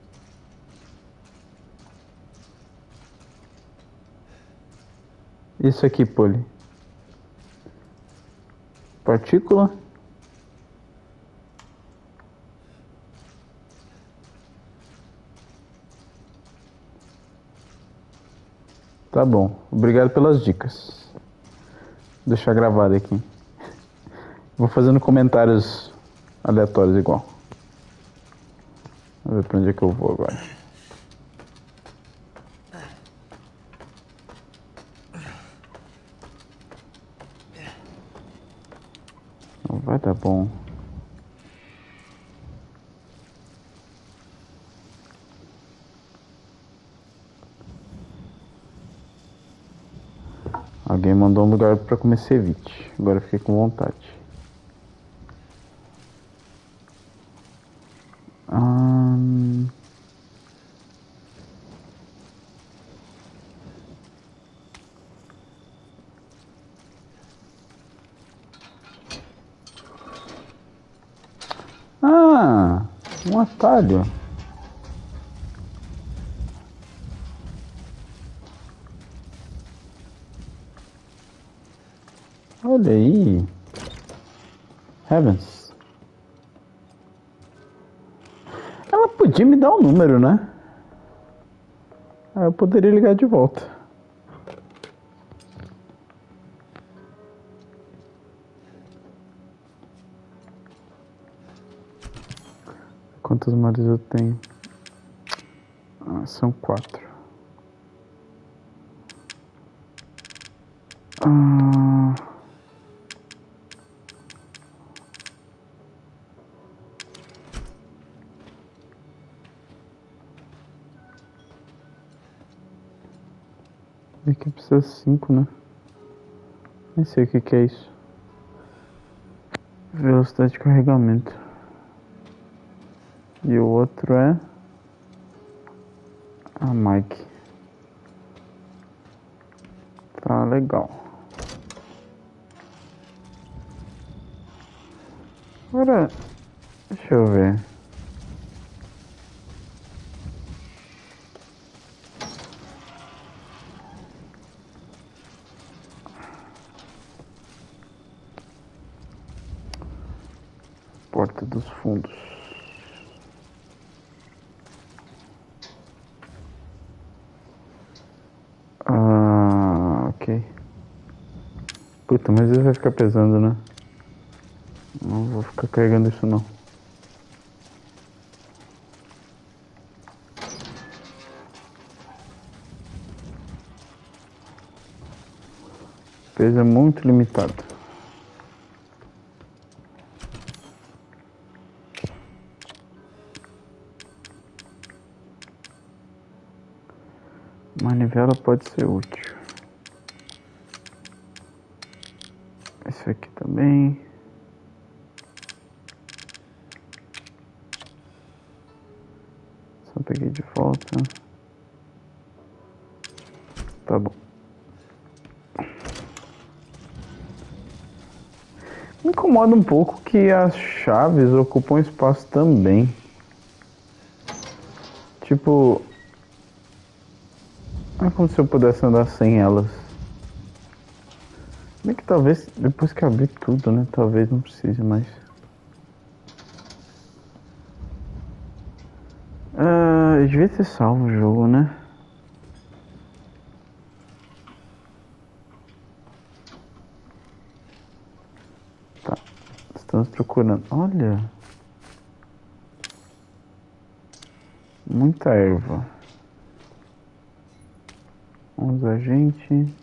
Isso aqui, Polly. Partícula. Tá bom. Obrigado pelas dicas. Vou deixar gravado aqui. Vou fazendo comentários aleatórios igual. Vamos ver pra onde é que eu vou agora. Não vai dar bom. Alguém mandou um lugar pra comer ceviche. Agora eu fiquei com vontade. Ah, um atalho. Olha aí. Heavens. Ela podia me dar um número, né? Eu poderia ligar de volta. Quantos mares eu tenho? São 4. Aqui precisa 5, né? Nem sei o que é isso. Velocidade de carregamento. E o outro é... a Mike. Tá legal. Agora, deixa eu ver. Porta dos fundos. Ok. Puta, mas isso vai ficar pesando, né? Não vou ficar carregando isso não. Peso é muito limitado. Manivela pode ser útil. Esse aqui também. Só peguei de volta. Tá bom. Me incomoda um pouco que as chaves ocupam espaço também. Tipo, não é como se eu pudesse andar sem elas. Bem que talvez, depois que abrir tudo, né? Talvez não precise mais. Eu devia ter salvo o jogo, né? Tá. Estamos procurando. Olha. Muita erva. Vamos agente.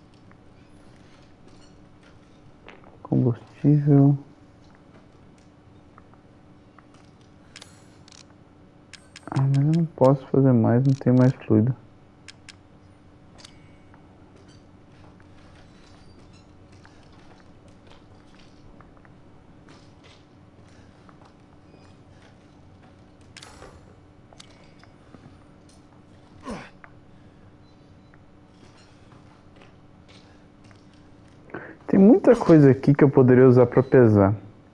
Combustível. Ah, mas eu não posso fazer mais, não tem mais fluido. Tem muita coisa aqui que eu poderia usar para pesar.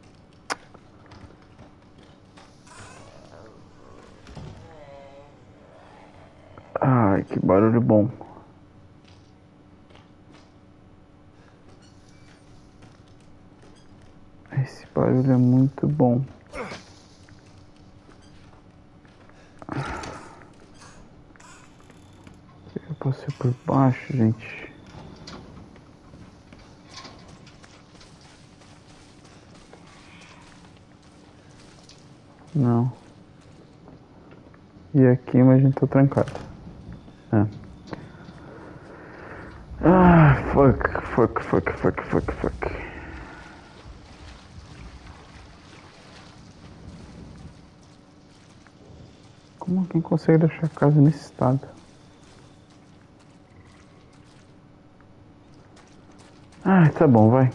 Ai, que barulho bom. Esse barulho é muito bom. Eu passei por baixo, gente. Não. E aqui, mas a gente tá trancado. É. Ah, fuck. Como alguém consegue deixar a casa nesse estado? Ah, tá bom, vai.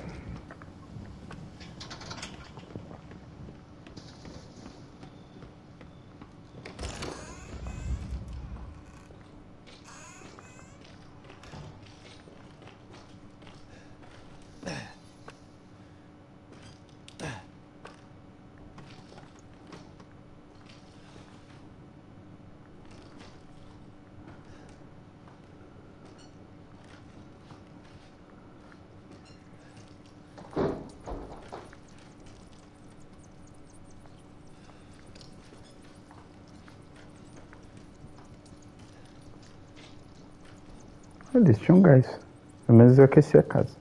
Eles tinham gás. Pelo menos eu aqueci a casa.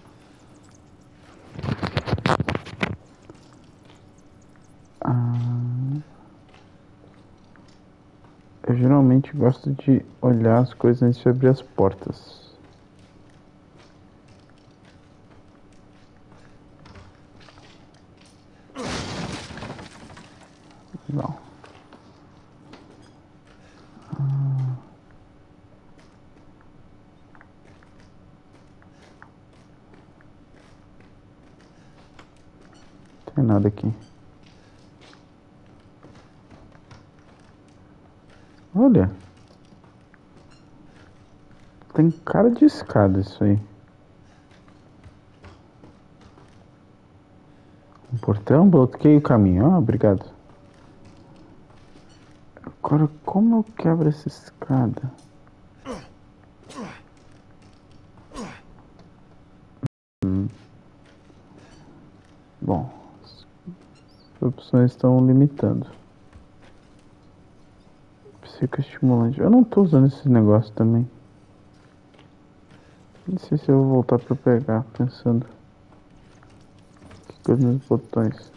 Eu geralmente gosto de olhar as coisas antes de abrir as portas. Não. Não tem nada aqui. Olha. Tem cara de escada isso aí. Um portão, bloqueia o caminho. Ah, obrigado. Agora, como eu quebro essa escada? Bom, as opções estão limitando. Psicoestimulante. Eu não tô usando esse negócio também. Não sei se eu vou voltar pra pegar, pensando. Que coisa nos botões.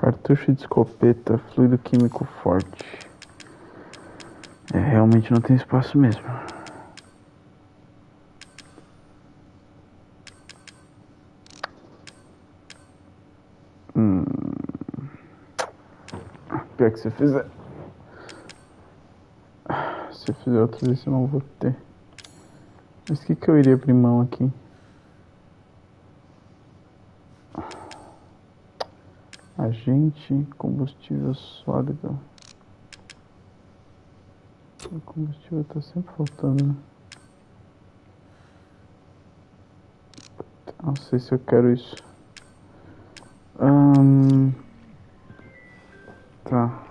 Cartucho de escopeta, fluido químico forte. Realmente não tem espaço mesmo. Pior que se fizer. Se eu fizer outra vez eu não vou ter. Mas o que eu iria abrir mão aqui? Agente, combustível sólido. O combustível tá sempre faltando, né? Não sei se eu quero isso. Tá.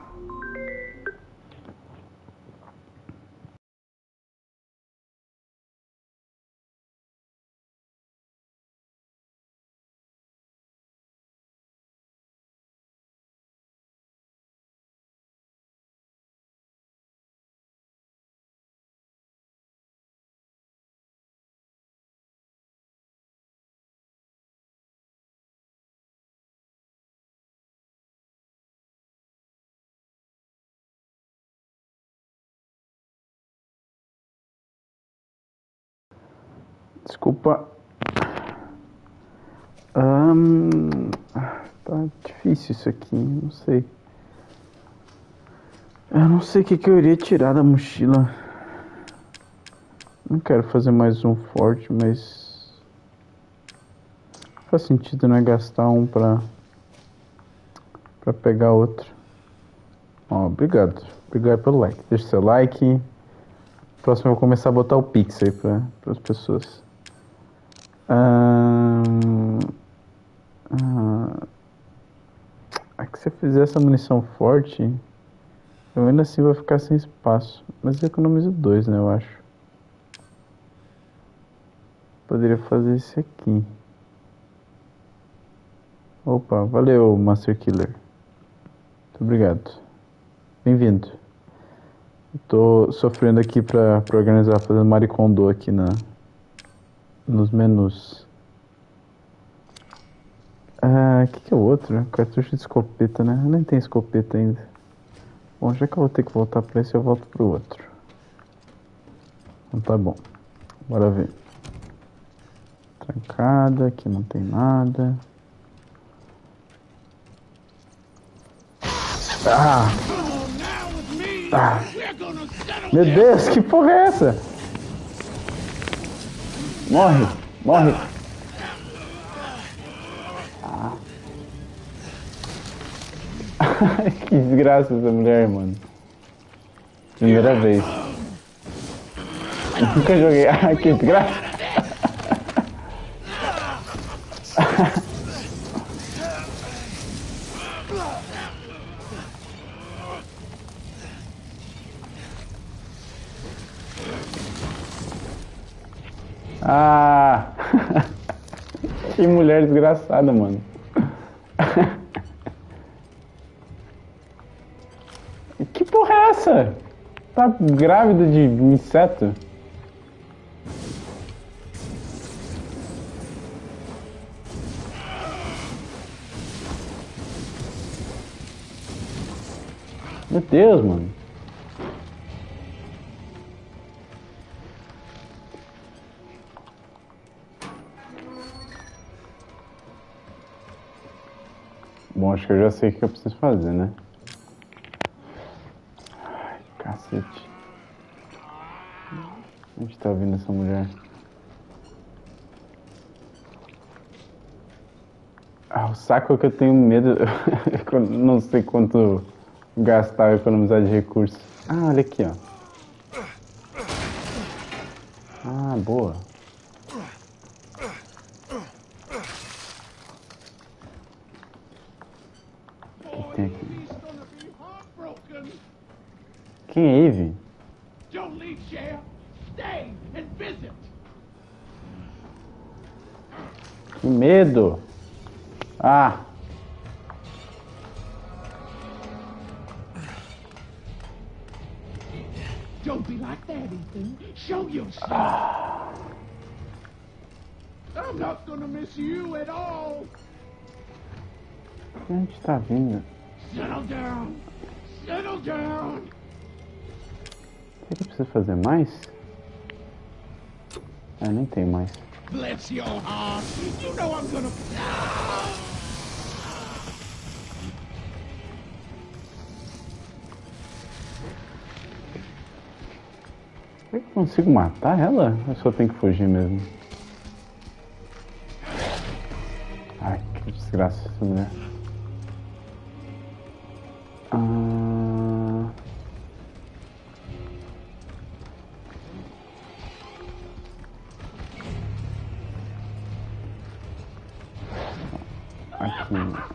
Desculpa. Tá difícil isso aqui, não sei. Eu não sei o que eu iria tirar da mochila. Não quero fazer mais um forte, mas faz sentido, né? Gastar um pra pegar outro. Ó, obrigado. Obrigado pelo like. Deixa seu like. Próximo eu vou começar a botar o Pix aí para as pessoas. É que se eu fizer essa munição forte, eu ainda assim vou ficar sem espaço. Mas eu economizo 2, né, eu acho. Poderia fazer esse aqui. Opa, valeu, Master Killer. Muito obrigado. Bem-vindo. Tô sofrendo aqui pra organizar, fazendo maricondo aqui nos menus. Que é o outro? Cartucho de escopeta, né? Eu nem tenho escopeta ainda. Bom, já que eu vou ter que voltar pra esse, eu volto pro outro. Então tá bom. Bora ver. Trancada, aqui não tem nada. Meu Deus, que porra é essa? Morre, morre. Que desgraça essa mulher, mano. Primeira vez. Nunca joguei. Que desgraça. Que mulher desgraçada, mano. Que porra é essa? Tá grávida de inseto? Meu Deus, mano. Bom, acho que eu já sei o que eu preciso fazer, né? Ai, cacete. Onde tá vindo essa mulher? O saco é que eu tenho medo. Eu não sei quanto gastar ou economizar de recursos. Olha aqui, ó. Boa. O que tem aqui? Quem é Eve? Don't leave, Sheriff. Stay and visit. Que medo! Don't be like that, Ethan. Show yourself. I'm not gonna miss you at all. A gente tá vindo. Settle down. Settle down. Será que precisa fazer mais? Ah, nem tem mais. Bless your heart. You know I'm gonna. Será que eu consigo matar ela? Eu só tenho que fugir mesmo. Ai, que desgraça essa mulher. Aqui.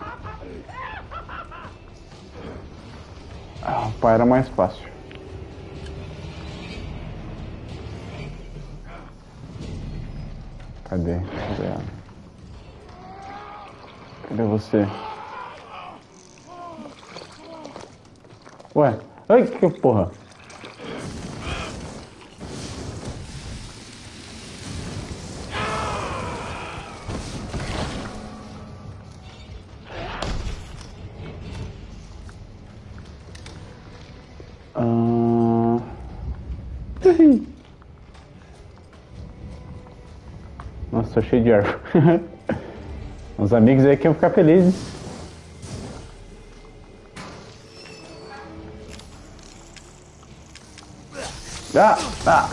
Ah, o pai era mais fácil. Cadê? Cadê ela? Cadê você? Ué? Ai, que porra! Nossa, tô cheio de arco. Os amigos aí que iam ficar felizes. Ah! Ah!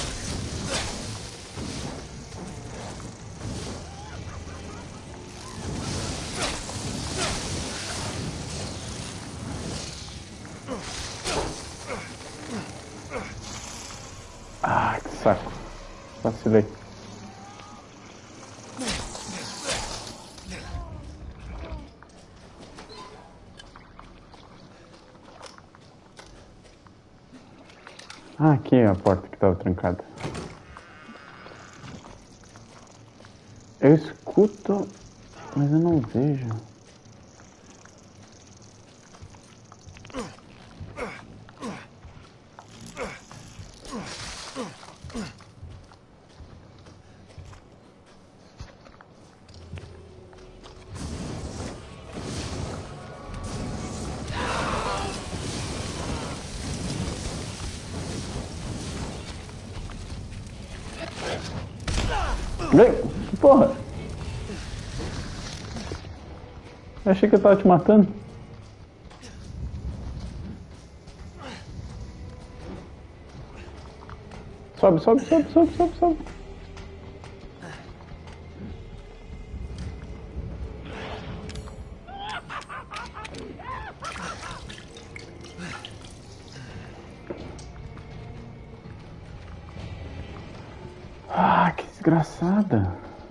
Ah, que saco. Vacilei. Ah, aqui é a porta que estava trancada. Eu escuto, mas eu não vejo. Que porra! Eu achei que eu tava te matando. Sobe, sobe, sobe, sobe, sobe, sobe. Ah, que desgraçada.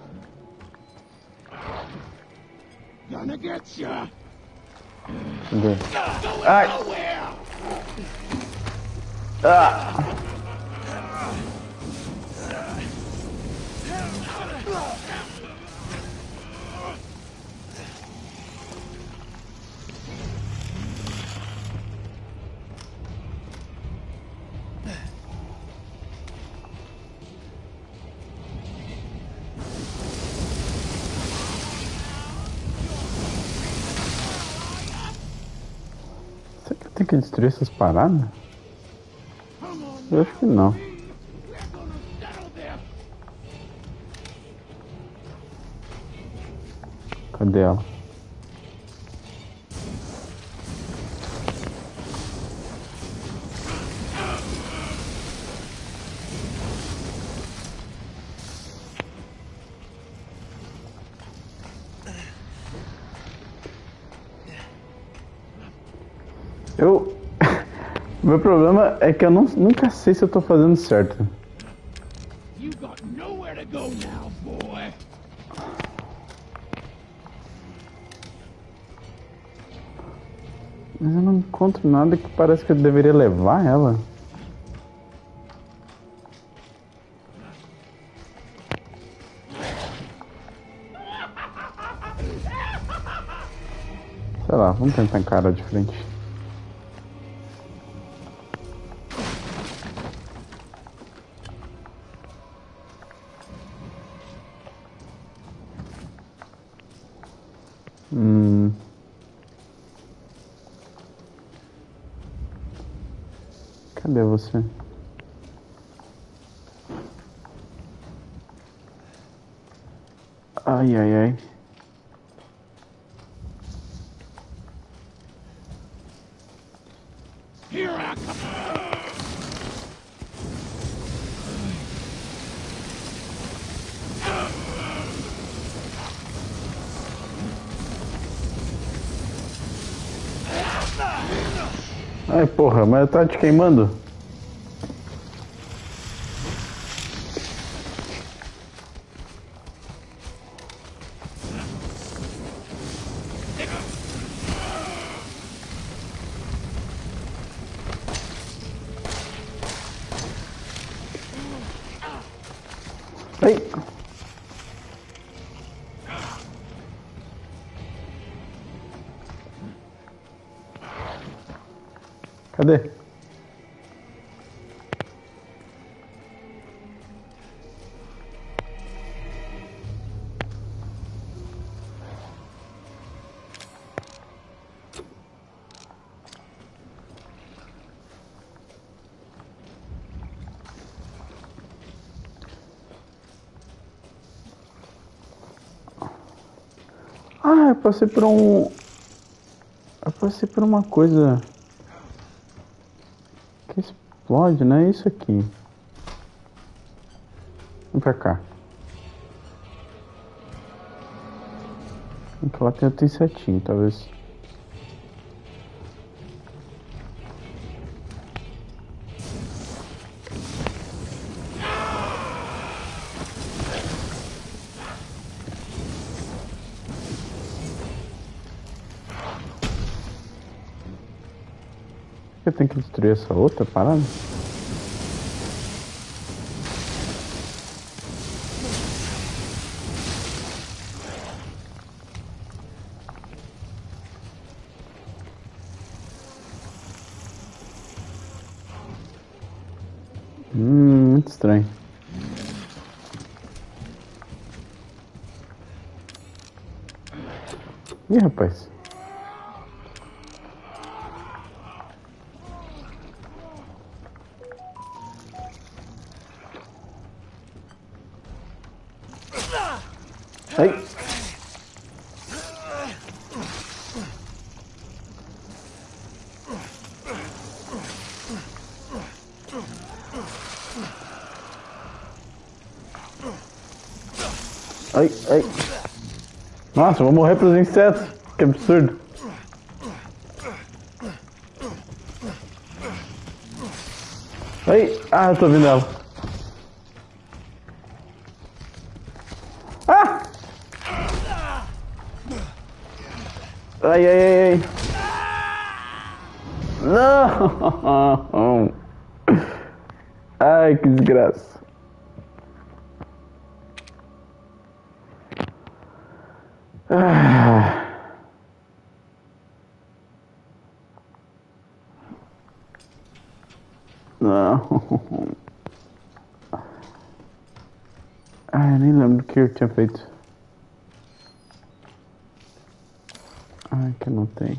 Gonna get ya. Cadê? Ai! Ah! Será que eu tenho que destruir essas paradas? Eu acho que não. Cadê ela? Meu problema é que eu nunca sei se eu tô fazendo certo. You got nowhere to go now, boy. Mas eu não encontro nada que parece que eu deveria levar ela. Sei lá, vamos tentar encarar de frente. Cadê você? Ai, ai, ai. Ai, porra, mas eu tava te queimando. Ai. Cadê? Ah, eu passei por um... Eu passei por uma coisa... Que explode, né? Isso aqui. Vem pra cá. Aqui lá tem outro insetinho, talvez. Eu tenho que destruir essa outra parada? Muito estranho. Ih, rapaz. Ai. Ai, ai. Nossa, eu vou morrer pros insetos. Que absurdo. Ai, ah, eu tô vendo ela. Ah! Ai, ai, ai, ai. Não! Ai, que desgraça. Ah. Não. Ai, eu nem lembro do que eu tinha feito. Ai, que não tem.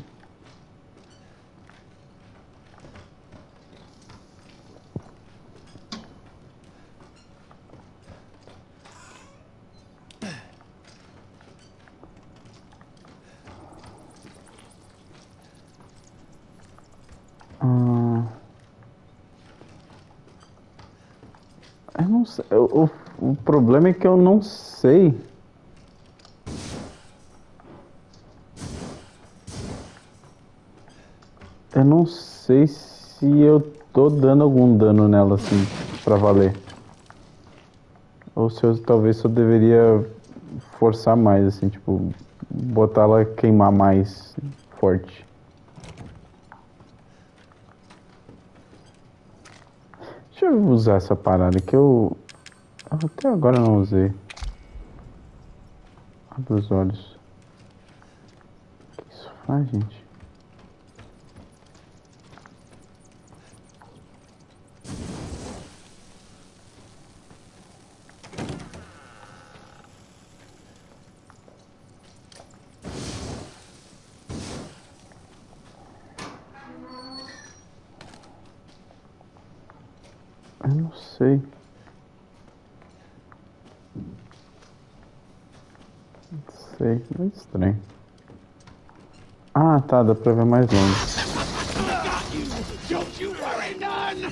Eu não sei. O problema é que eu não sei. Eu não sei se eu tô dando algum dano nela assim, pra valer. Ou se eu talvez eu deveria forçar mais, assim, tipo, botar ela a queimar mais forte. Deixa eu usar essa parada que eu até agora não usei. Abre os olhos. O que isso faz, gente? Eu não sei. Não sei, muito estranho. Ah, tá, dá pra ver mais longe. Don't you worry none!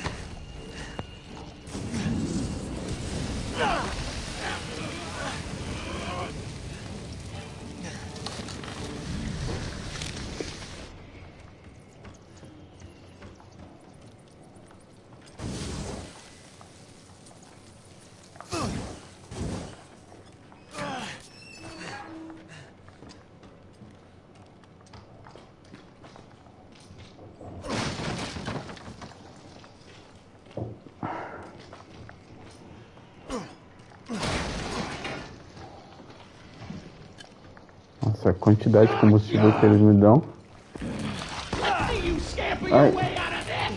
Nossa, a quantidade de combustível que eles me dão. You scamper Ai. your way out of this!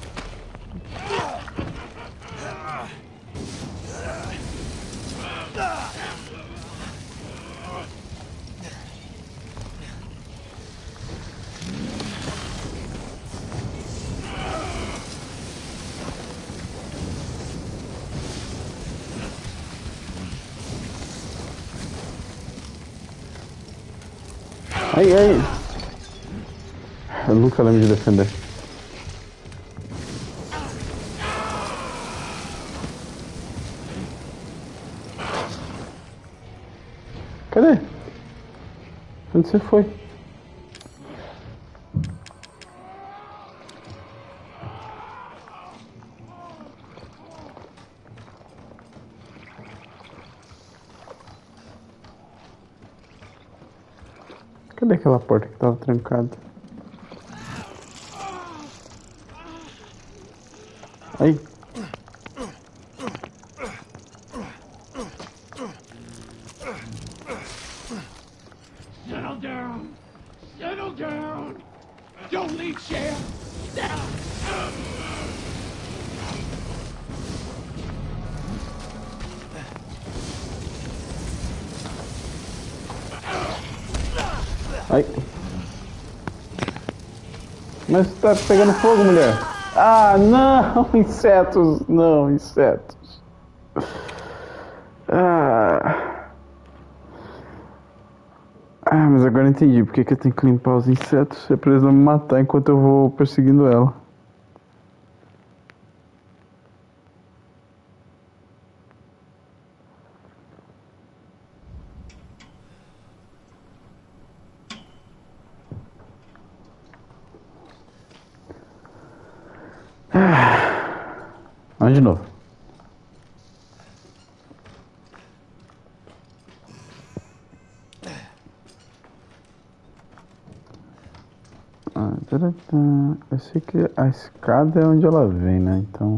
Ai, ai. Eu nunca lembro de defender. Cadê? Onde você foi? Cadê aquela porta que tava trancada? Ai. Settle down! Settle down! Don't leave, Sheriff! Ai. Mas tá pegando fogo, mulher. Ah, não! Insetos! Não, insetos. Mas agora eu entendi porque que eu tenho que limpar os insetos. É pra eles não me matar enquanto eu vou perseguindo ela. Vamos de novo. Eu sei que a escada é onde ela vem, né? Então.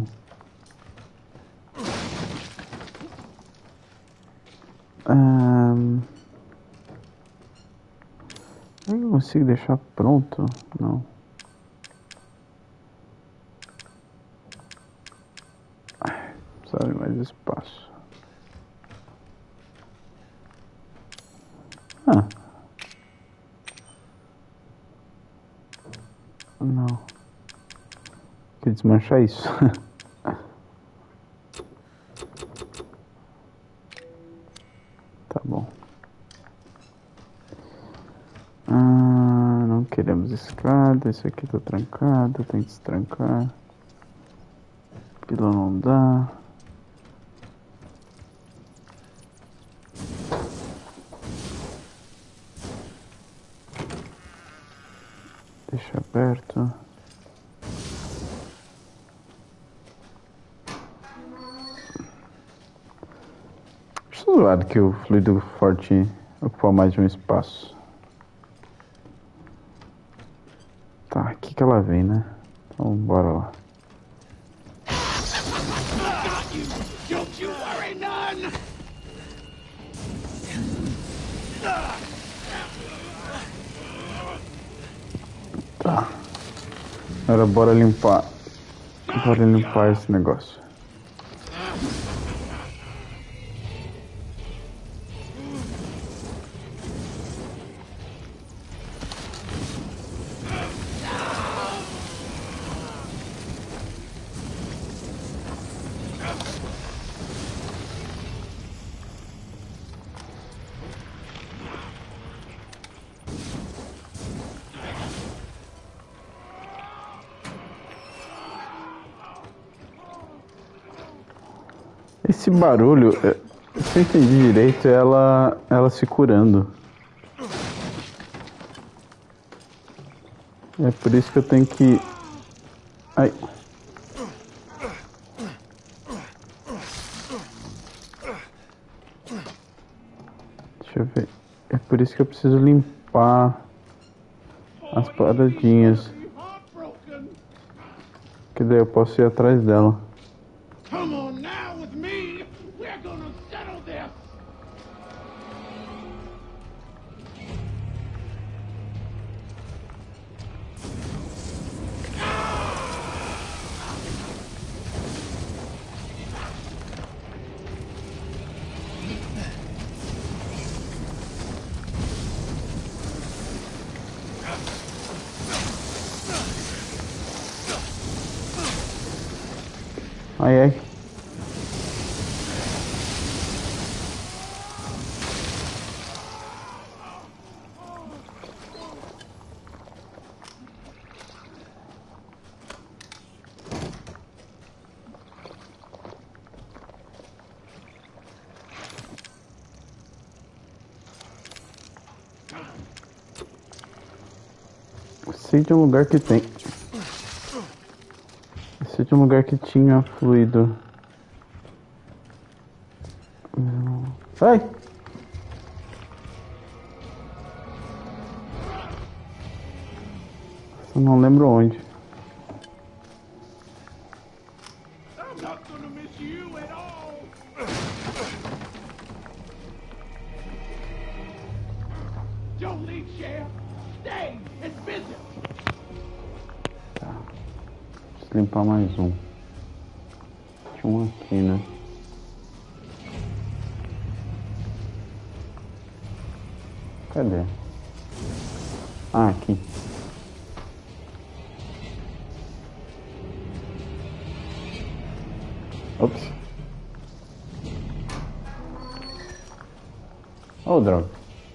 Eu consigo deixar pronto? Não. Precisa de mais espaço. Não. Quer desmanchar isso? Tá bom. Não queremos escada. Isso aqui tá trancado. Tem que destrancar. Pilão não dá. Deixa aberto. Acho zoado que o fluido forte ocupa mais de um espaço. Tá, aqui que ela vem, né? Então bora lá. Don't you worry none! Tá. Agora bora limpar. Bora limpar esse negócio. Esse barulho, se eu entendi direito, é ela se curando. É por isso que eu tenho que... Ai. Deixa eu ver. É por isso que eu preciso limpar as paradinhas. Que daí eu posso ir atrás dela. Come on now with me. We're gonna settle this. Ai, ai. Sei de um lugar que tem. Sei de um lugar que tinha fluido. Ai! Eu não lembro onde. I'm not gonna miss you at all. Don't leave, Sheriff. Stay and visit. Preciso limpar mais um. Tinha um aqui, né? Cadê? Ah, aqui. Ops. Oh, droga.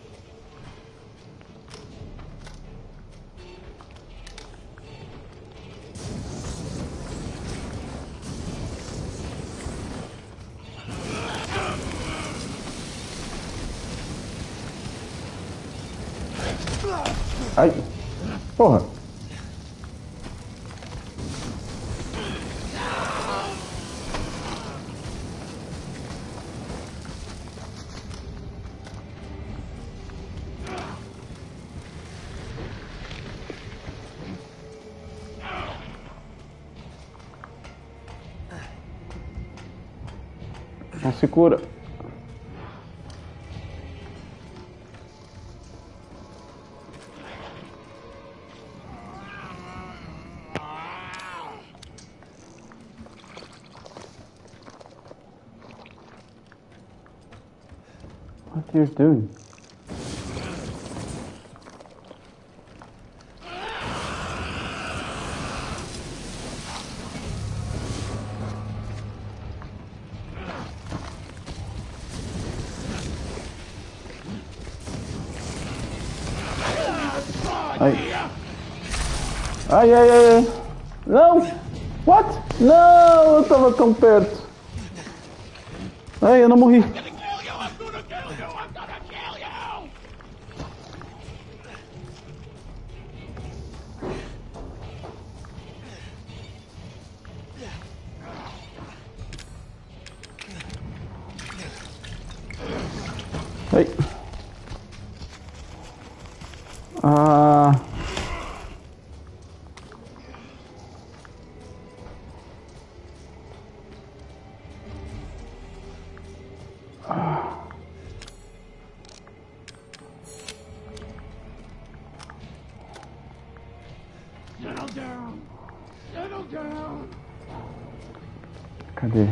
Ai. Porra. Não se cura. What are you doing? Ai. Ai, ai, ai, ai. Não! What? Não, eu tava tão perto. Ai, eu não morri. I'm gonna kill you. I'm gonna kill you. I'm gonna kill you. Ai. Ah. Settle down. Settle down. Cadê?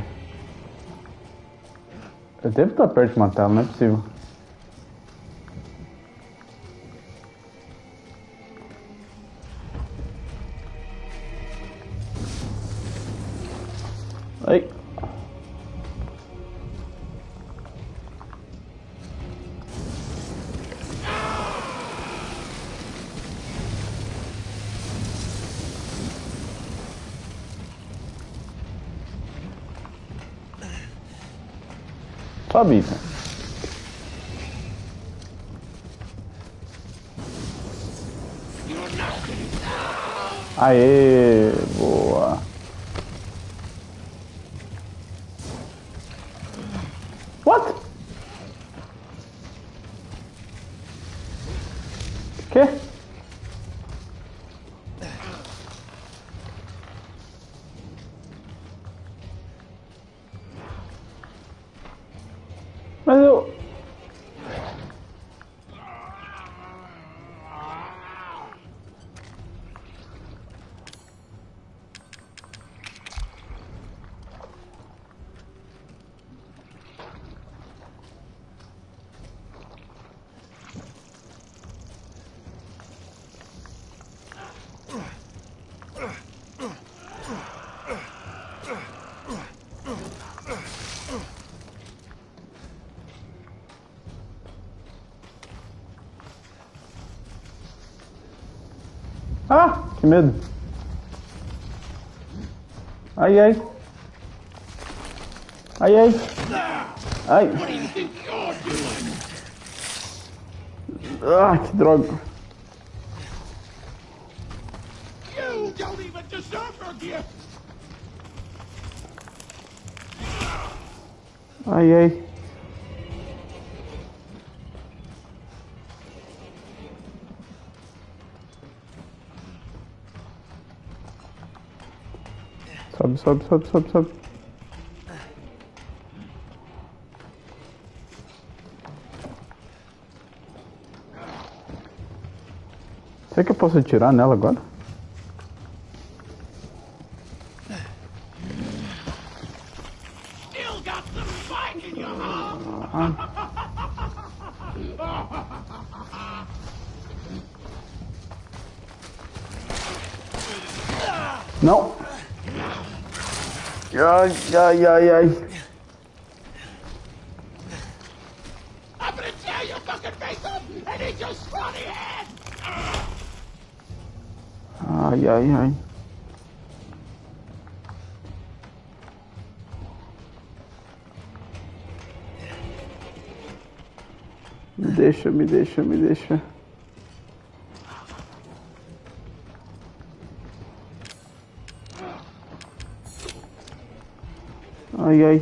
Eu devo estar perto de matá-lo, não é possível. Ai. Sobe, cara. Aê, boa. What? Que? Mas eu... Ah, que medo. Ai, ai. Ai, ai. Ai. What do you think you're doing? Ah, que droga. You don't even deserve her gift. Ai, ai. Sobe, sobe, sobe, sobe, sobe. Será que eu posso atirar nela agora? Still got some fight in you, huh? Não. Ai, ai, ai, ai. I'm gonna tear your fucking face off and eat your scrawny head! Ai, ai, ai. Me deixa, me deixa, me deixa. Ai, ai.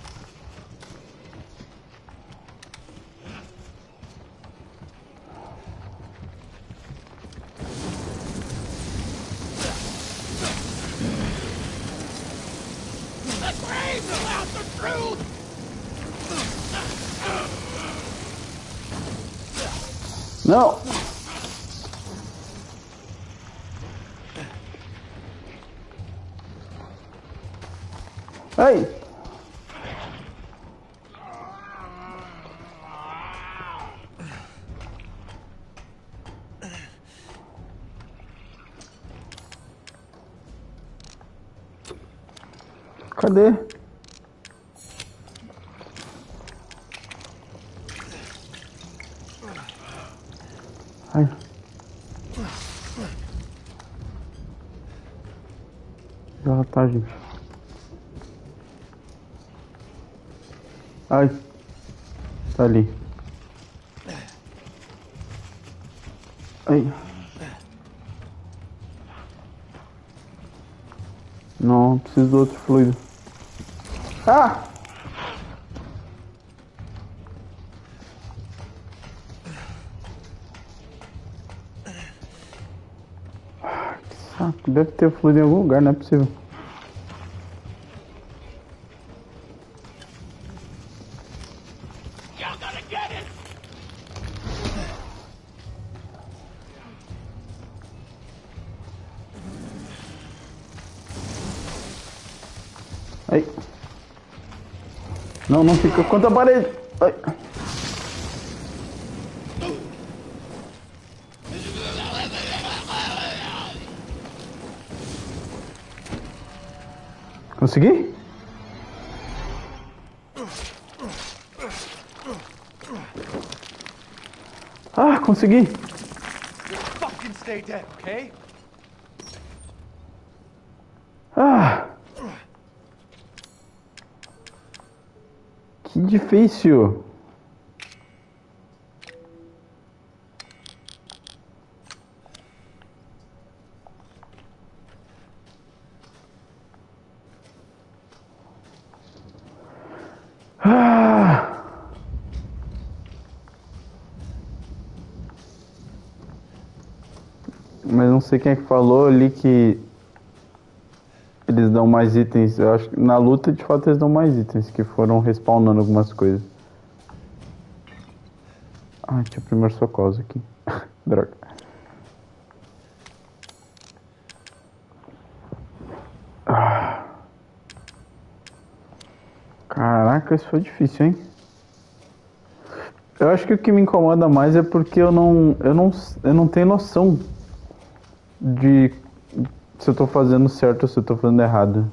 The grave allows the truth! Não. Ai. Cadê? Ai. Já tá, gente. Ai. Tá ali. Ai. Não, preciso do outro fluido. Ah! Que saco. Deve ter fluido em algum lugar, não é possível. You're gonna get it! Ai. Não, não fica contra a parede. Ai. Consegui? Ah, consegui. Just fucking stay dead, okay? Ah. Que difícil. Ah. Mas não sei quem é que falou ali que eles dão mais itens. Eu acho que na luta de fato eles dão mais itens, que foram respawnando algumas coisas. Ah, tinha primeiro socorro aqui. Droga. Ah. Caraca, isso foi difícil, hein? Eu acho que o que me incomoda mais é porque eu não tenho noção de se eu tô fazendo certo ou se eu tô fazendo errado.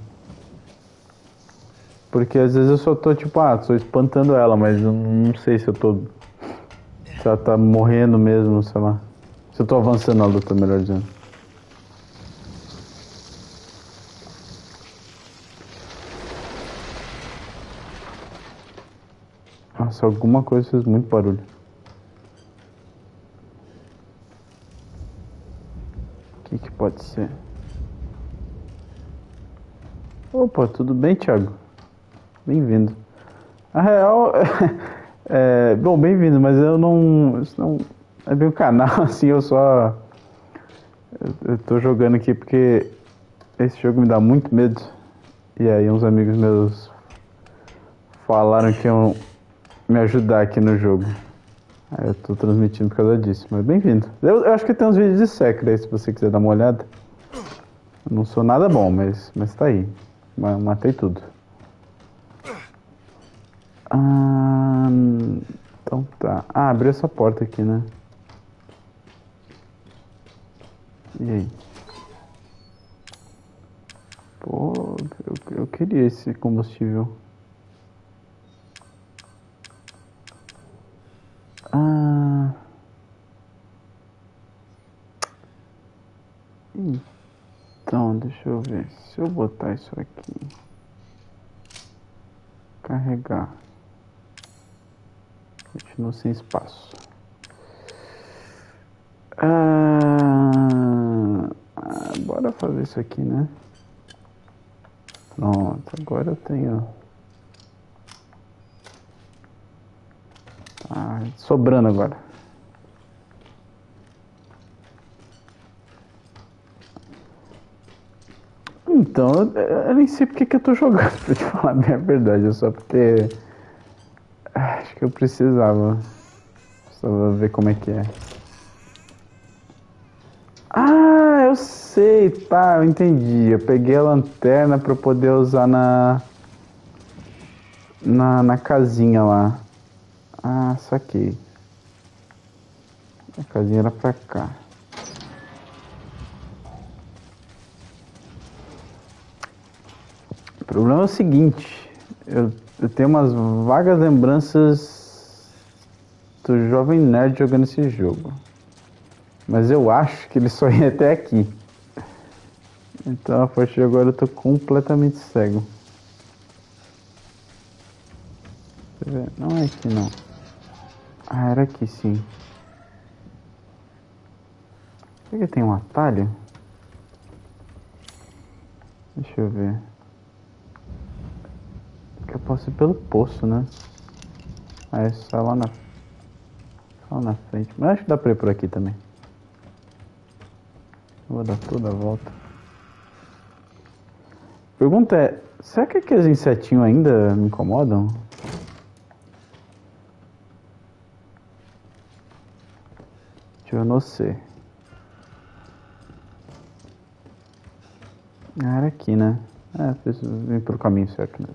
Porque às vezes eu só tô tipo, tô espantando ela, mas eu não sei se eu tô. Se ela tá morrendo mesmo, sei lá. Se eu tô avançando na luta, melhor dizendo. Nossa, alguma coisa fez muito barulho. O que pode ser? Opa, tudo bem, Thiago? Bem-vindo. A real bom, bem-vindo, mas eu não. Isso não é bem o canal, assim, eu só. Eu tô jogando aqui porque esse jogo me dá muito medo. E aí uns amigos meus falaram que iam me ajudar aqui no jogo. Aí eu tô transmitindo por causa disso, mas bem-vindo. Eu acho que tem uns vídeos de Sekiro aí, se você quiser dar uma olhada. Eu não sou nada bom, mas tá aí. Matei tudo. Então tá. Abriu essa porta aqui, né? E aí? Pô, eu queria esse combustível. Então, deixa eu ver. Se eu botar isso aqui. Carregar. Continua sem espaço. Bora fazer isso aqui, né? Pronto, agora eu tenho. Sobrando agora. Então, eu nem sei porque que eu tô jogando, pra te falar bem a verdade. É só porque. Acho que eu precisava. Precisava ver como é que é. Eu sei, tá, eu entendi. Eu peguei a lanterna pra poder usar na casinha lá. Saquei. A casinha era pra cá. O problema é o seguinte, eu tenho umas vagas lembranças do Jovem Nerd jogando esse jogo. Mas eu acho que ele só ia até aqui. Então a partir de agora eu tô completamente cego. Não é aqui não. Era aqui sim. Será que tem um atalho? Deixa eu ver. Que eu posso ir pelo poço, né? É só lá na frente. Mas acho que dá pra ir por aqui também. Vou dar toda a volta. Pergunta é, será que aqueles insetinhos ainda me incomodam? Eu não sei. Era aqui, né? Preciso vir pro caminho certo mesmo.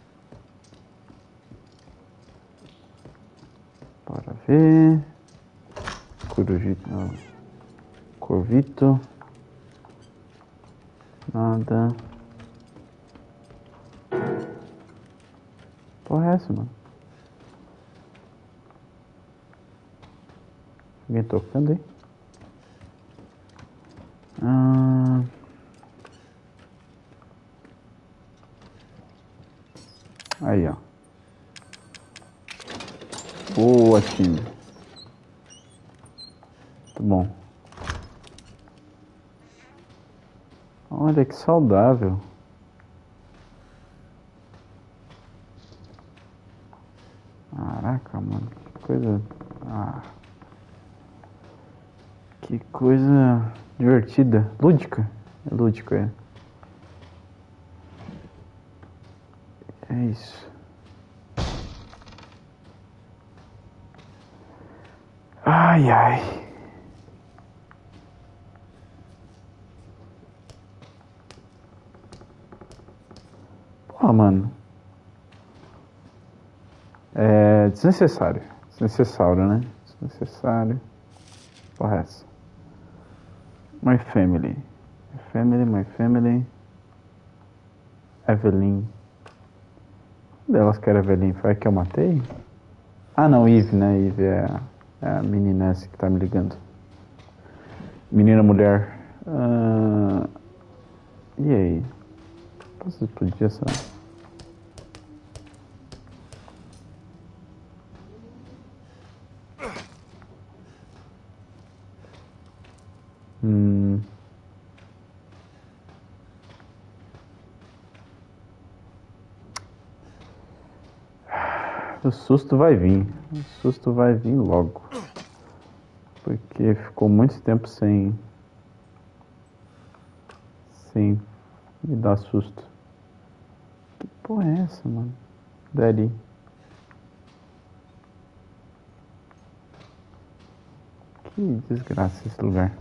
Bora ver. Corujito, não. Corvito. Nada. Porra é essa, mano? Alguém tocando aí? Aí, ó. Boa, time. Muito bom. Olha que saudável. Caraca, mano. Que coisa... Que coisa divertida. Lúdica. É lúdico, é. É isso. Ai, ai. Porra, mano. É desnecessário. Desnecessário, né? Desnecessário. Porra, essa. My family. My family, my family. Evelyn. Delas que era Evelyn. Foi a que eu matei? Ah, não, Eve, né? Eve é a menina essa que tá me ligando. Menina mulher. E aí? Posso explodir essa? O susto vai vir. O susto vai vir logo. Porque ficou muito tempo sem me dar susto. Que porra é essa, mano? Daddy. Que desgraça esse lugar.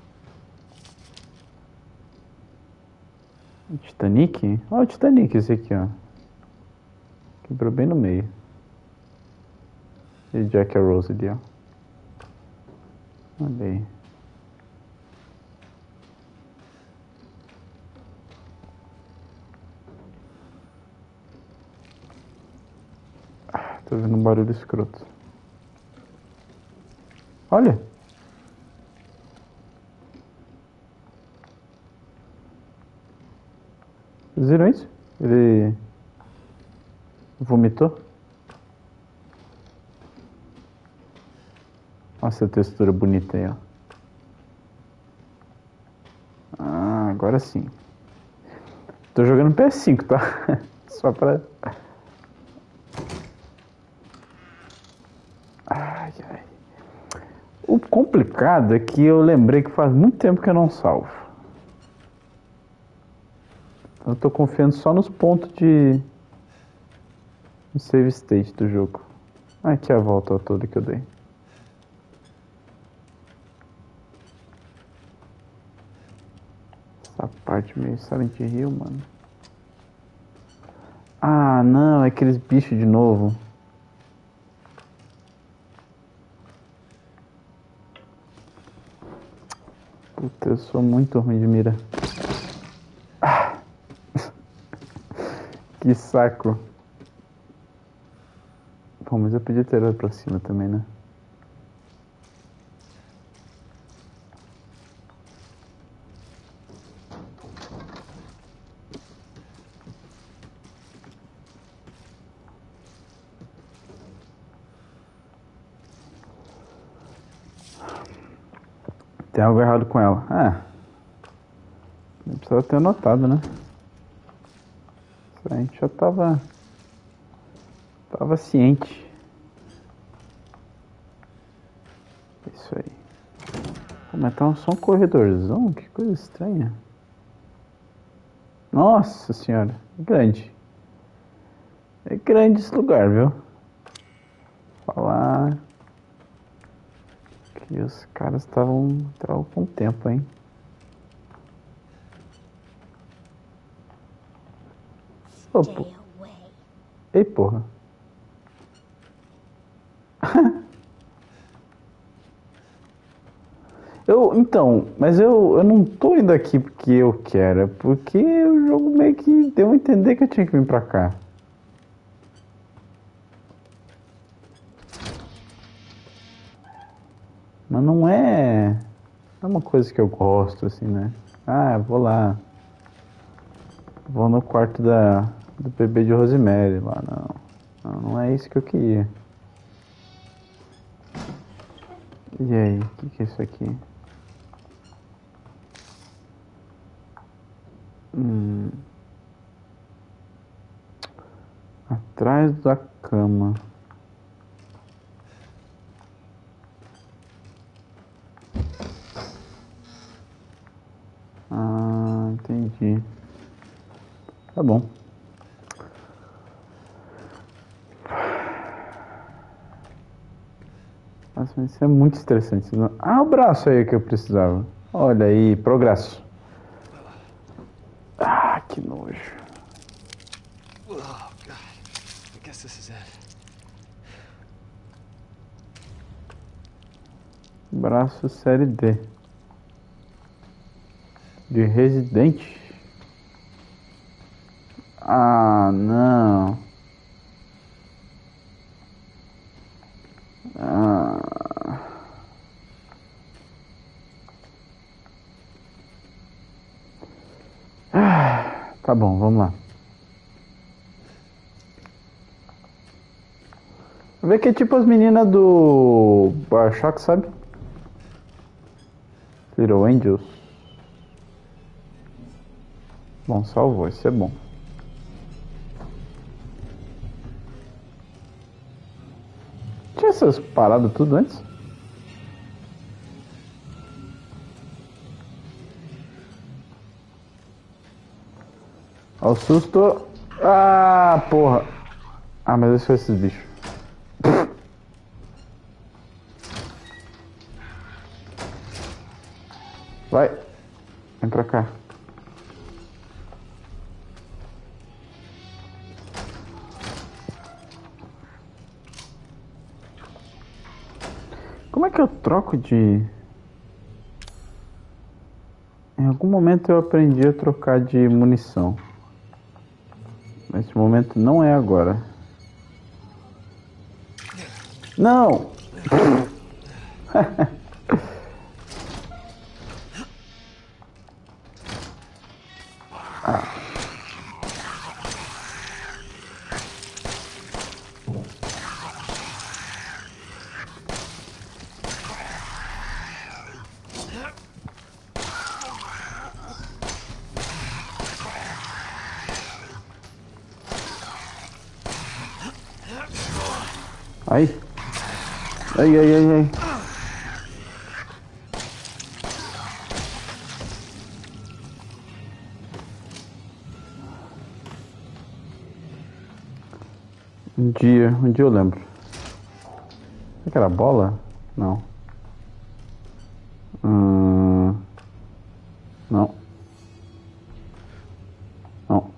O Titanic? Olha o Titanic esse aqui, ó. Quebrou bem no meio. E Jack e Rose ali, ó. Olha aí. Tô vendo um barulho escroto. Olha! Vocês viram isso? Ele vomitou? Olha essa textura bonita aí, ó. Agora sim. Tô jogando PS5, tá? Só pra... Ai, ai. O complicado é que eu lembrei que faz muito tempo que eu não salvo. Eu tô confiando só nos pontos de save state do jogo. Aqui é a volta toda que eu dei. Essa parte meio Silent Hill, mano. Ah, não, é aqueles bichos de novo. Puta, eu sou muito ruim de mira. Que saco. Bom, mas eu podia ter olhado pra cima também, né? Tem algo errado com ela. Eu precisava ter anotado, né? A gente já tava ciente. Isso aí. Pô, mas tá só um corredorzão, que coisa estranha. Nossa senhora, é grande. É grande esse lugar, viu? Falar que os caras estavam com tempo, hein? Opa. Ei, porra. Mas eu não tô indo aqui porque eu quero, é porque o jogo meio que deu a entender que eu tinha que vir pra cá. Mas não é uma coisa que eu gosto, assim, né? Vou lá. Vou no quarto do bebê de Rosemary lá, não é isso que eu queria. E aí, o que é isso aqui? Atrás da cama. Ah, entendi. Tá bom. Nossa, mas isso é muito estressante. Ah, o braço aí que eu precisava. Olha aí, progresso. Ah, que nojo. Oh, God. I guess this is it. Braço série D. De Residente. Ah, não. Ah. Tá bom, vamos lá. Vê que é tipo as meninas do Bioshock, sabe? Little Angels. Bom, salvou, isso é bom. Tinha essas paradas tudo antes? Ó o susto. Ah, porra. Ah, mas esses são esses bichos. Vai. Vem pra cá. Como é que eu troco de... Em algum momento eu aprendi a trocar de munição. Nesse momento não é agora. Não! Ai. Ai, ai, ai, ai. Um dia eu lembro. Será que era bola? Não. Não. Não.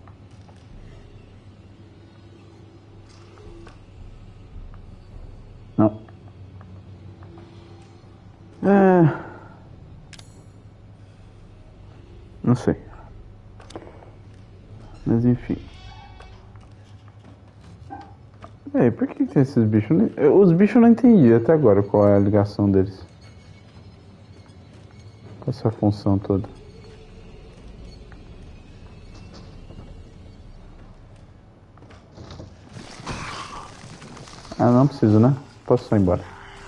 Não. É... Não sei. Mas enfim. É, por que tem esses bichos? Os bichos eu não entendi até agora qual é a ligação deles. Com essa função toda. Ah, não preciso, né? Posso só ir embora.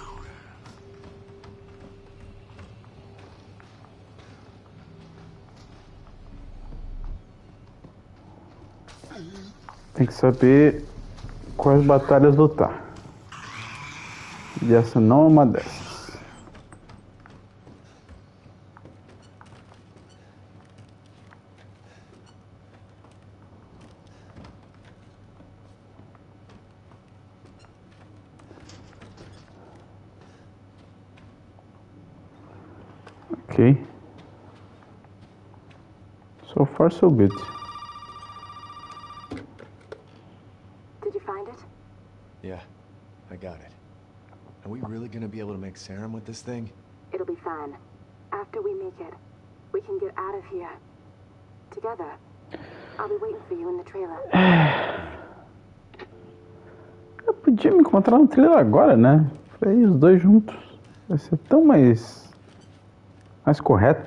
Tem que saber quais batalhas lutar. E essa não é uma dessas. Ok. So far so good. Did you find it? Yeah, I got it. Are we really gonna be able to make serum with this thing? It'll be fine. After we make it, we can get out of here. Together. I'll be waiting for you in the trailer. Eu podia me encontrar no trailer agora, né? Pra ir os dois juntos. Vai ser tão mais correto.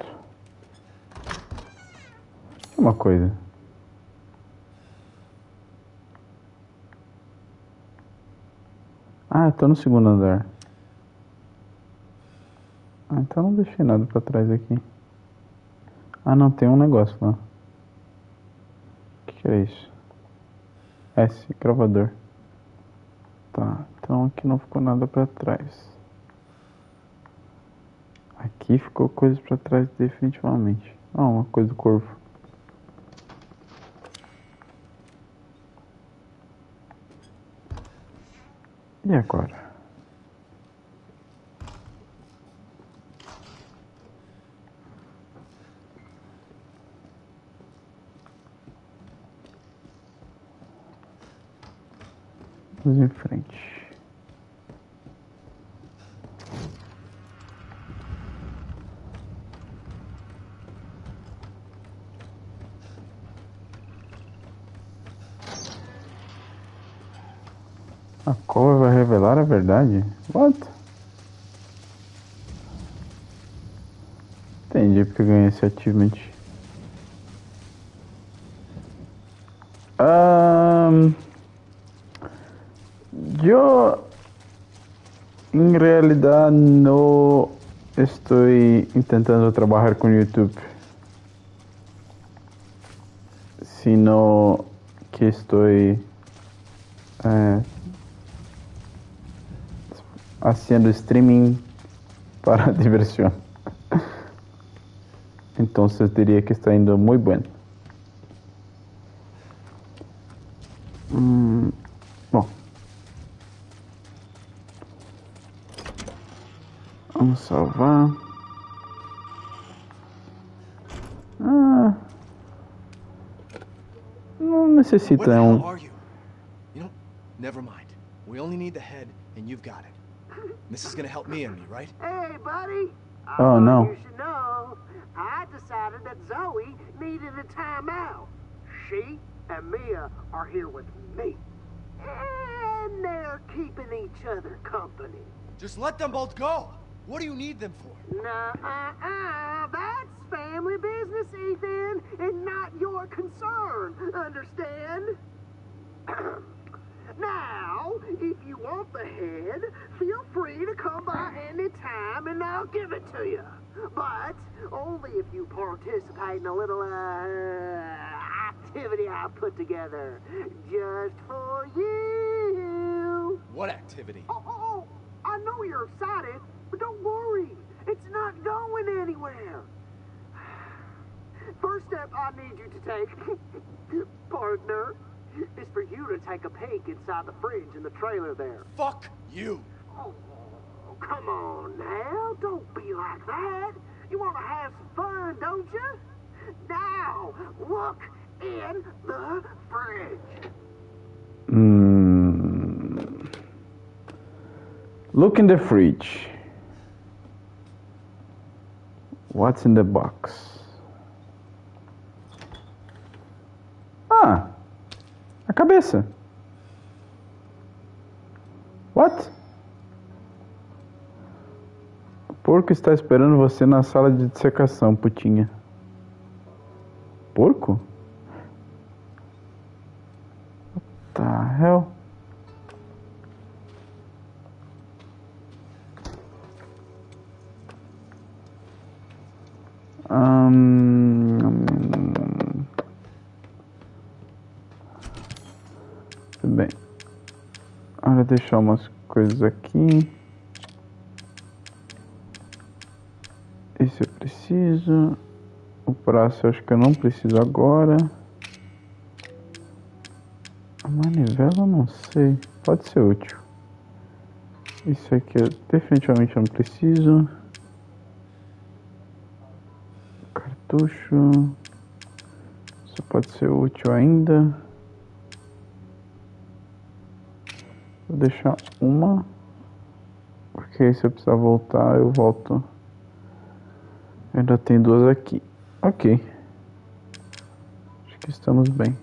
Uma coisa. Ah, eu tô no segundo andar. Ah, então não deixei nada pra trás aqui. Ah, não, tem um negócio lá. O que é isso? S, gravador. Tá, então aqui não ficou nada pra trás. Aqui ficou coisa pra trás definitivamente. Ah, uma coisa do corvo. E agora? Vamos em frente. A cova vai revelar a verdade? What? Entendi porque eu ganhei esse achievement. Yo en realidad no estoy intentando trabajar con YouTube, sino que estoy haciendo streaming para diversión. Entonces diría que está yendo muy bueno. Bom, vamos salvar. Não necessita Where the hell are you? You know, never mind. We only need the head, and you've got it. This is gonna help me and me, right? Hey, buddy. Oh, no. You should know. I decided that Zoe needed a timeout. She and Mia are here with me. And they're keeping each other company. Just let them both go. What do you need them for? That's family business, Ethan, and not your concern. Understand? Now, if you want the head, feel free to come by any time and I'll give it to you. But only if you participate in a little activity I put together just for you. What activity? Oh, I know you're excited, but don't worry. It's not going anywhere. First step I need you to take, partner, is for you to take a peek inside the fridge in the trailer there. Fuck you. Oh, come on now. Don't be like that. You want to have some fun, don't you? Now, look in the fridge. Look in the fridge. What's in the box? Ah, a cabeça. What? O porco está esperando você na sala de dissecação, putinha. Porco? What the hell? Tudo bem. Agora deixar umas coisas aqui. Esse eu preciso. O braço eu acho que eu não preciso agora. A manivela eu não sei. Pode ser útil. Isso aqui eu definitivamente não preciso. Cartucho. Isso pode ser útil ainda. Vou deixar uma. Porque aí se eu precisar voltar eu volto. Ainda tem duas aqui. Ok. Acho que estamos bem.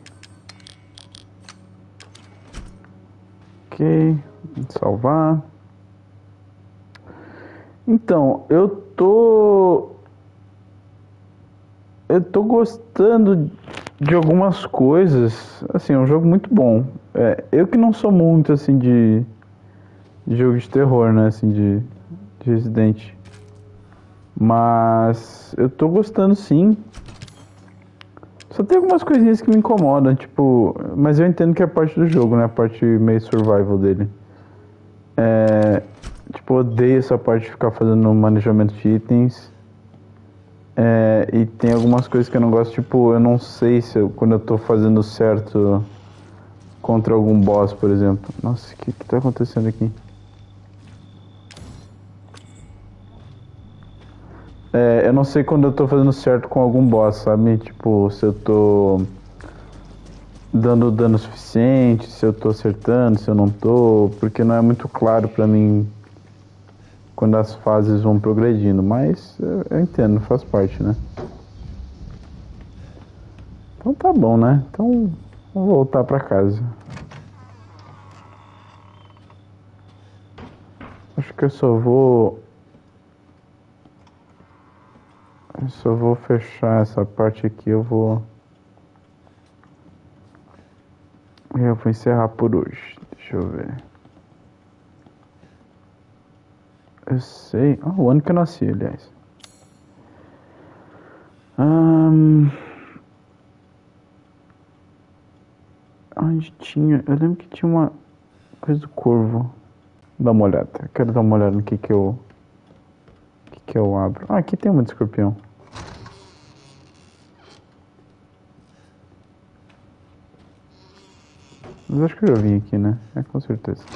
Ok. Salvar. Então, eu tô gostando de algumas coisas. Assim, é um jogo muito bom. Eu que não sou muito assim de jogo de terror, né? Assim, de Resident. Mas eu tô gostando sim. Só tem algumas coisinhas que me incomodam, tipo... Mas eu entendo que é parte do jogo, né? A parte meio survival dele. Tipo, eu odeio essa parte de ficar fazendo manejamento de itens. E tem algumas coisas que eu não gosto, tipo... Eu não sei se quando eu tô fazendo certo contra algum boss, por exemplo. Nossa, o que tá acontecendo aqui? Eu não sei quando eu tô fazendo certo com algum boss, sabe? Tipo, se eu tô dando dano suficiente, se eu tô acertando, se eu não tô, porque não é muito claro pra mim quando as fases vão progredindo, mas eu entendo, faz parte, né? Então tá bom, né? Então vou voltar pra casa. Acho que eu só vou fechar essa parte aqui, eu vou encerrar por hoje. Deixa eu ver. Eu sei. O ano que eu nasci, aliás. Onde tinha. Eu lembro que tinha uma coisa do corvo. Dá uma olhada. Eu quero dar uma olhada no que eu abro. Aqui tem uma de escorpião. Mas acho que eu já vim aqui, né? Com certeza.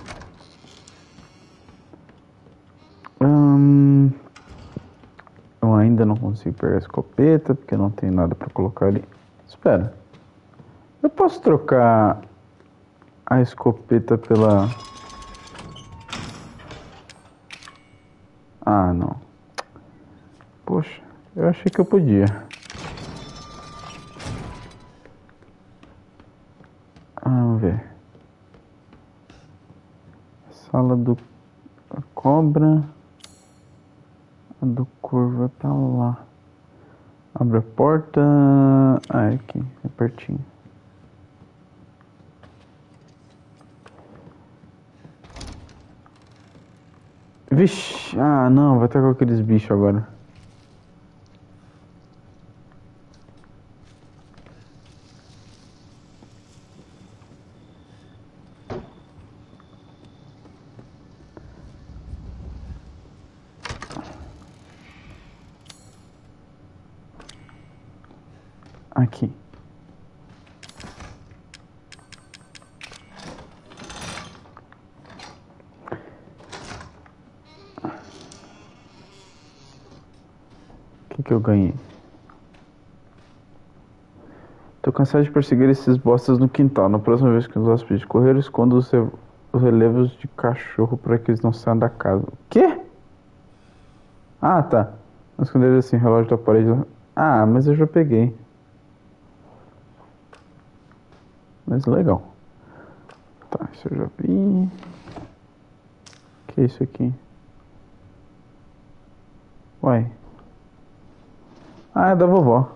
Eu ainda não consigo pegar a escopeta porque não tem nada pra colocar ali. Espera. Eu posso trocar a escopeta pela... Ah, não. Poxa, eu achei que eu podia. Vamos ver. Sala do... A cobra. A do corvo é pra lá. Abre a porta. É aqui, é pertinho. Vixe, não, vai estar com aqueles bichos agora. Aqui. O que eu ganhei? Tô cansado de perseguir esses bostas no quintal. Na próxima vez que os hóspedes correram, escondo os relevos de cachorro para que eles não saiam da casa. O quê? Tá. Esconder assim, relógio da parede. Mas eu já peguei. Mas legal. Tá, isso eu já vi. O que é isso aqui? Uai. É da vovó.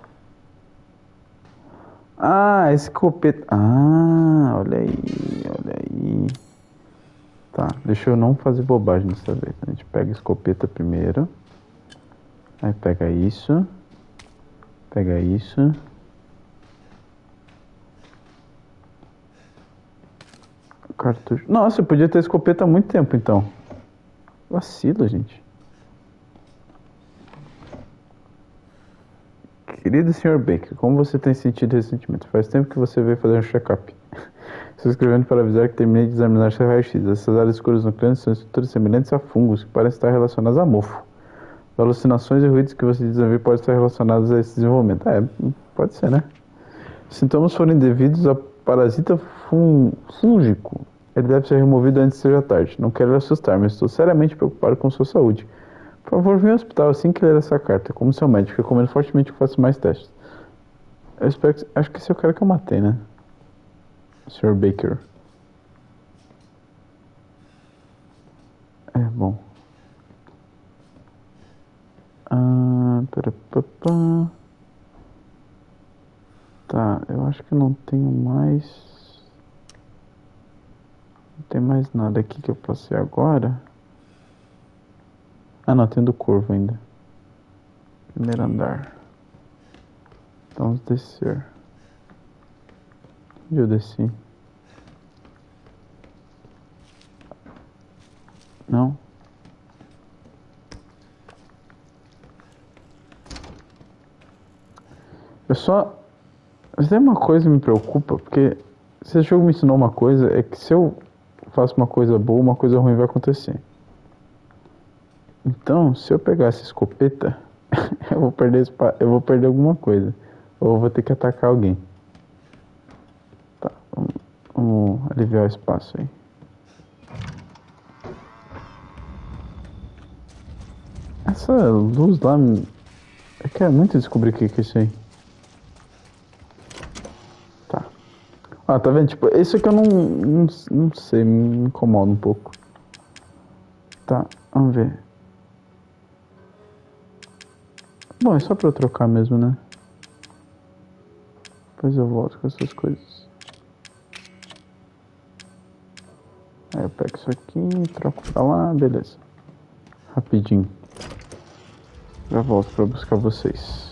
Escopeta. Olha aí, olha aí. Tá, deixa eu não fazer bobagem dessa vez. A gente pega a escopeta primeiro. Aí pega isso. Pega isso. Cartucho. Nossa, eu podia ter escopeta há muito tempo então. Vacilo, gente. Querido Sr. Baker, como você tem sentido recentemente? Faz tempo que você veio fazer um check-up. Estou escrevendo para avisar que terminei de examinar seu raio-x. Essas áreas escuras no crânio são estruturas semelhantes a fungos que parecem estar relacionadas a mofo. As alucinações e ruídos que você diz haver podem estar relacionados a esse desenvolvimento. Pode ser, né? Os sintomas foram devidos a parasita fúngico. Ele deve ser removido antes que seja tarde. Não quero lhe assustar, mas estou seriamente preocupado com sua saúde. Por favor, venha ao hospital assim que ler essa carta. Como seu médico, recomendo fortemente que faça mais testes. Eu espero que... Acho que esse é o cara que eu matei, né? Sr. Baker. Bom. Tá, eu acho que não tenho mais... Não tem mais nada aqui que eu passei agora. Não, tem do corvo ainda. Primeiro andar. Vamos descer. Onde eu desci? Não? Eu só... Mas tem uma coisa que me preocupa, porque se esse jogo me ensinou uma coisa, é que se eu faço uma coisa boa, uma coisa ruim vai acontecer. Então, se eu pegar essa escopeta, eu vou perder alguma coisa. Ou eu vou ter que atacar alguém. Tá, vamos aliviar o espaço aí. Essa luz lá... Eu quero muito descobrir o que é isso aí. Tá. Ah, tá vendo? Tipo, isso aqui eu não sei, me incomoda um pouco. Tá, vamos ver. Bom, é só pra eu trocar mesmo, né? Depois eu volto com essas coisas. Aí eu pego isso aqui, troco pra lá, beleza. Rapidinho. Já volto pra buscar vocês.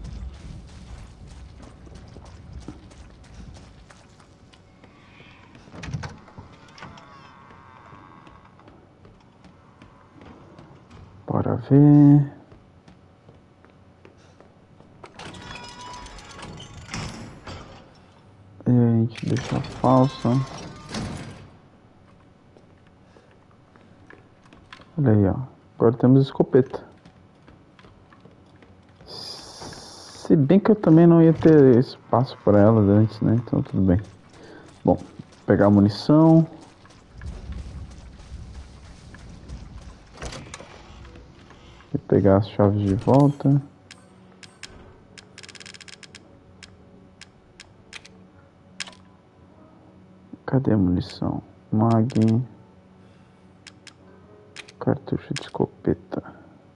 Bora ver. E aí a gente deixa a falsa. Olha aí, ó. Agora temos escopeta. Se bem que eu também não ia ter espaço para elas antes, né? Então tudo bem. Bom, pegar a munição. E pegar as chaves de volta. Cadê a munição? Mag. Cartucho de escopeta.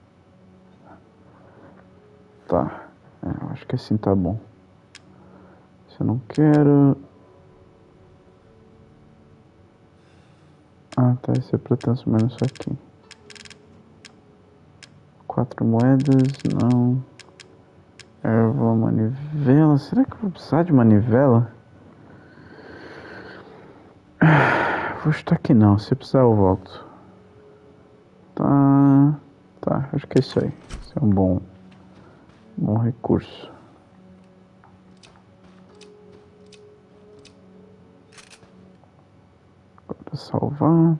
Tá. Eu acho que assim tá bom. Se eu não quero... Ah, tá. Esse é pra transformar nisso aqui. 4 moedas, não. Erva, manivela. Será que eu vou precisar de manivela? Vou chutar que não. Se precisar eu volto. Tá, acho que é isso aí. Isso é um bom recurso. Agora salvar.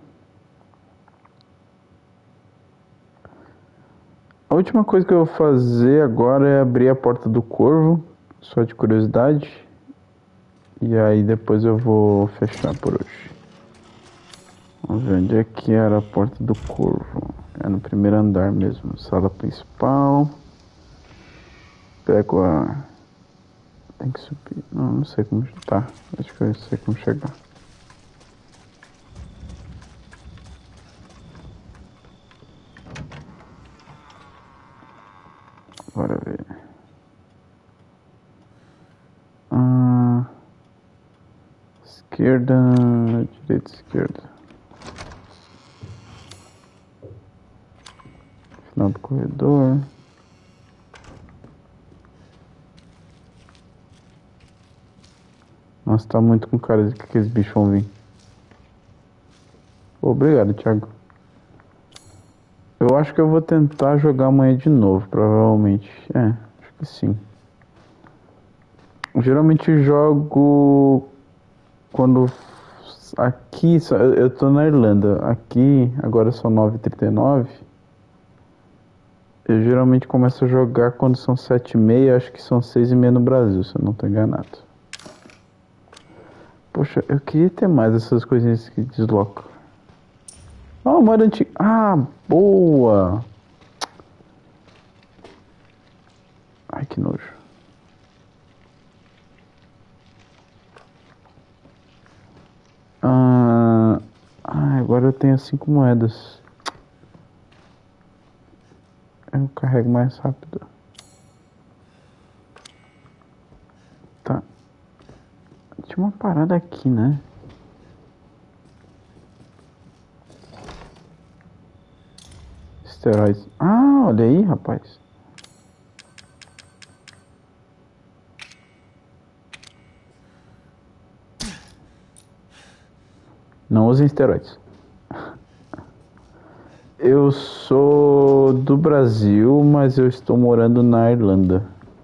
A última coisa que eu vou fazer agora é abrir a porta do corvo, só de curiosidade. E aí depois eu vou fechar por hoje. Vamos ver onde é que era a porta do corvo. É no primeiro andar mesmo, sala principal. Pego a... Tem que subir. Não sei como... Tá, acho que eu sei como chegar. Bora ver. Esquerda, direita, esquerda. Final do corredor. Nossa, tá muito com cara de que aqueles bichos vão vir. Obrigado, Thiago. Eu acho que eu vou tentar jogar amanhã de novo, provavelmente. Acho que sim. Geralmente jogo quando... Aqui, eu tô na Irlanda. Aqui, agora são 9h39. Eu geralmente começo a jogar quando são 7h30. Acho que são 6h30 no Brasil, se eu não tô enganado. Poxa, eu queria ter mais essas coisinhas que deslocam. Ah, moeda antiga. Ah, boa! Ai, que nojo. Agora eu tenho 5 moedas. Eu carrego mais rápido. Tá. Tinha uma parada aqui, né? Esteroides. Ah, olha aí, rapaz. Não usem esteroides. Eu sou do Brasil, mas eu estou morando na Irlanda.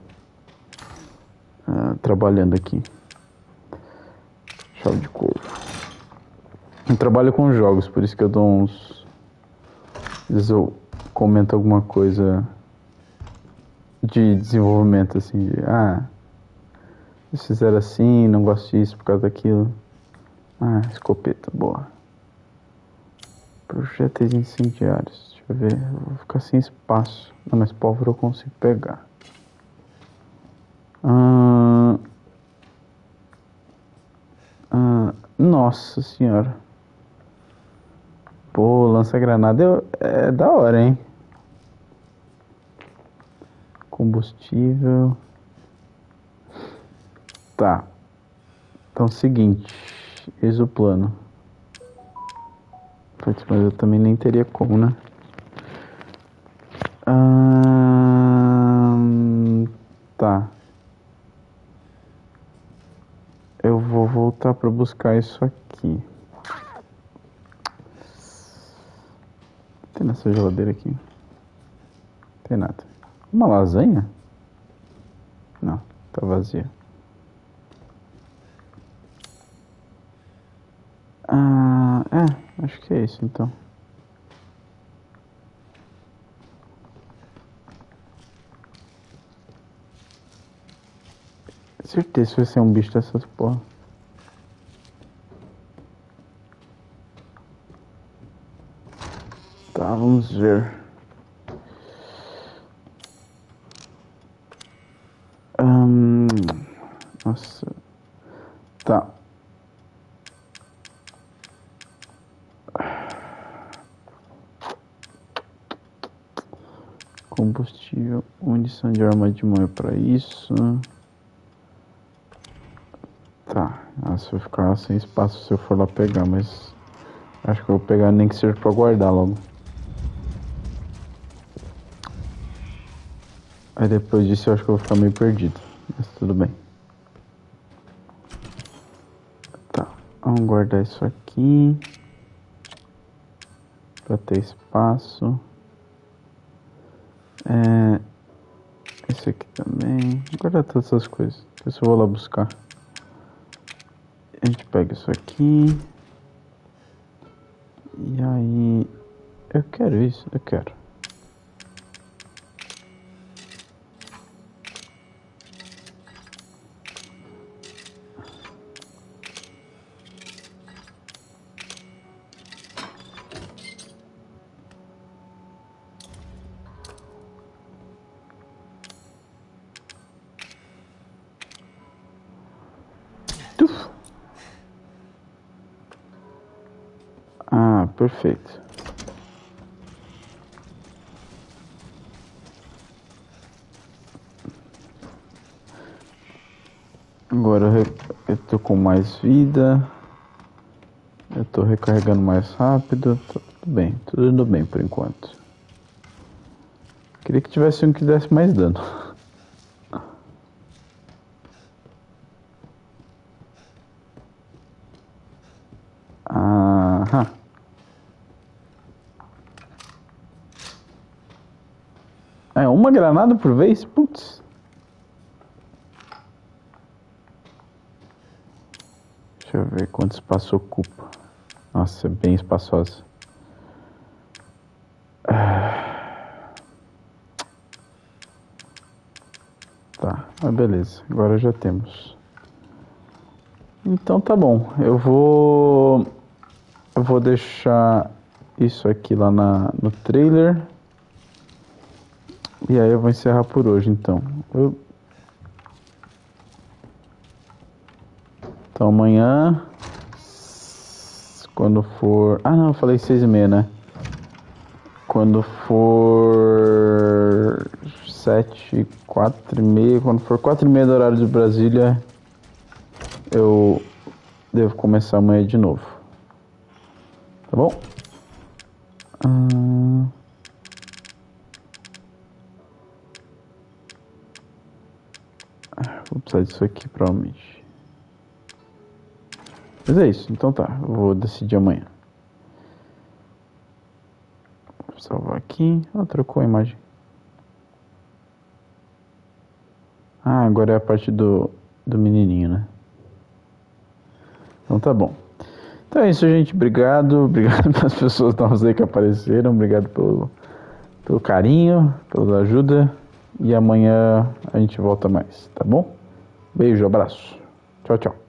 Trabalhando aqui. Chave de corvo. Eu trabalho com jogos, por isso que eu dou uns... Às vezes eu comento alguma coisa de desenvolvimento, assim, de... eles fizeram assim, não gosto disso por causa daquilo. Escopeta, boa. Projéteis incendiários. Deixa eu ver. Eu vou ficar sem espaço. Não, mas pólvora eu consigo pegar. Nossa senhora. Pô, lança-granada é da hora, hein? Combustível. Tá. Então, seguinte. Exoplano. Putz, mas eu também nem teria como, né? Tá. Eu vou voltar pra buscar isso aqui. Tem nessa geladeira aqui? Não tem nada. Uma lasanha? Não, tá vazia. Acho que é isso então. Certeza que vai ser um bicho dessas porra. Tá, vamos ver. Nossa. Tá. Combustível, munição de arma de mão é pra isso. Tá. Se eu ficar sem espaço se eu for lá pegar, mas acho que eu vou pegar nem que seja pra guardar logo. Aí depois disso eu acho que eu vou ficar meio perdido. Mas tudo bem. Tá. Vamos guardar isso aqui. Pra ter espaço. Esse aqui também. Vou guardar todas essas coisas. Depois eu vou lá buscar. A gente pega isso aqui. E aí... Eu quero isso, eu quero. Perfeito. Agora eu tô com mais vida. Eu tô recarregando mais rápido. Tá tudo indo bem por enquanto. Queria que tivesse um que desse mais dano. Uma granada por vez? Putz. Deixa eu ver quanto espaço ocupa. Nossa, é bem espaçosa. Tá, mas beleza. Agora já temos. Então tá bom. Eu vou deixar isso aqui lá no trailer. E aí eu vou encerrar por hoje, então. Então amanhã, quando for... não, eu falei 6h30, né? Quando for 7, 4h30, quando for 4h30 do horário de Brasília, eu devo começar amanhã de novo. Tá bom? Vou precisar disso aqui, provavelmente. Mas é isso, então tá, eu vou decidir amanhã. Vou salvar aqui. Trocou a imagem. Agora é a parte do menininho, né? Então tá bom. Então é isso, gente. Obrigado pelas pessoas novas aí que apareceram. Obrigado pelo carinho, pela ajuda. E amanhã a gente volta mais, tá bom? Beijo, abraço. Tchau, tchau.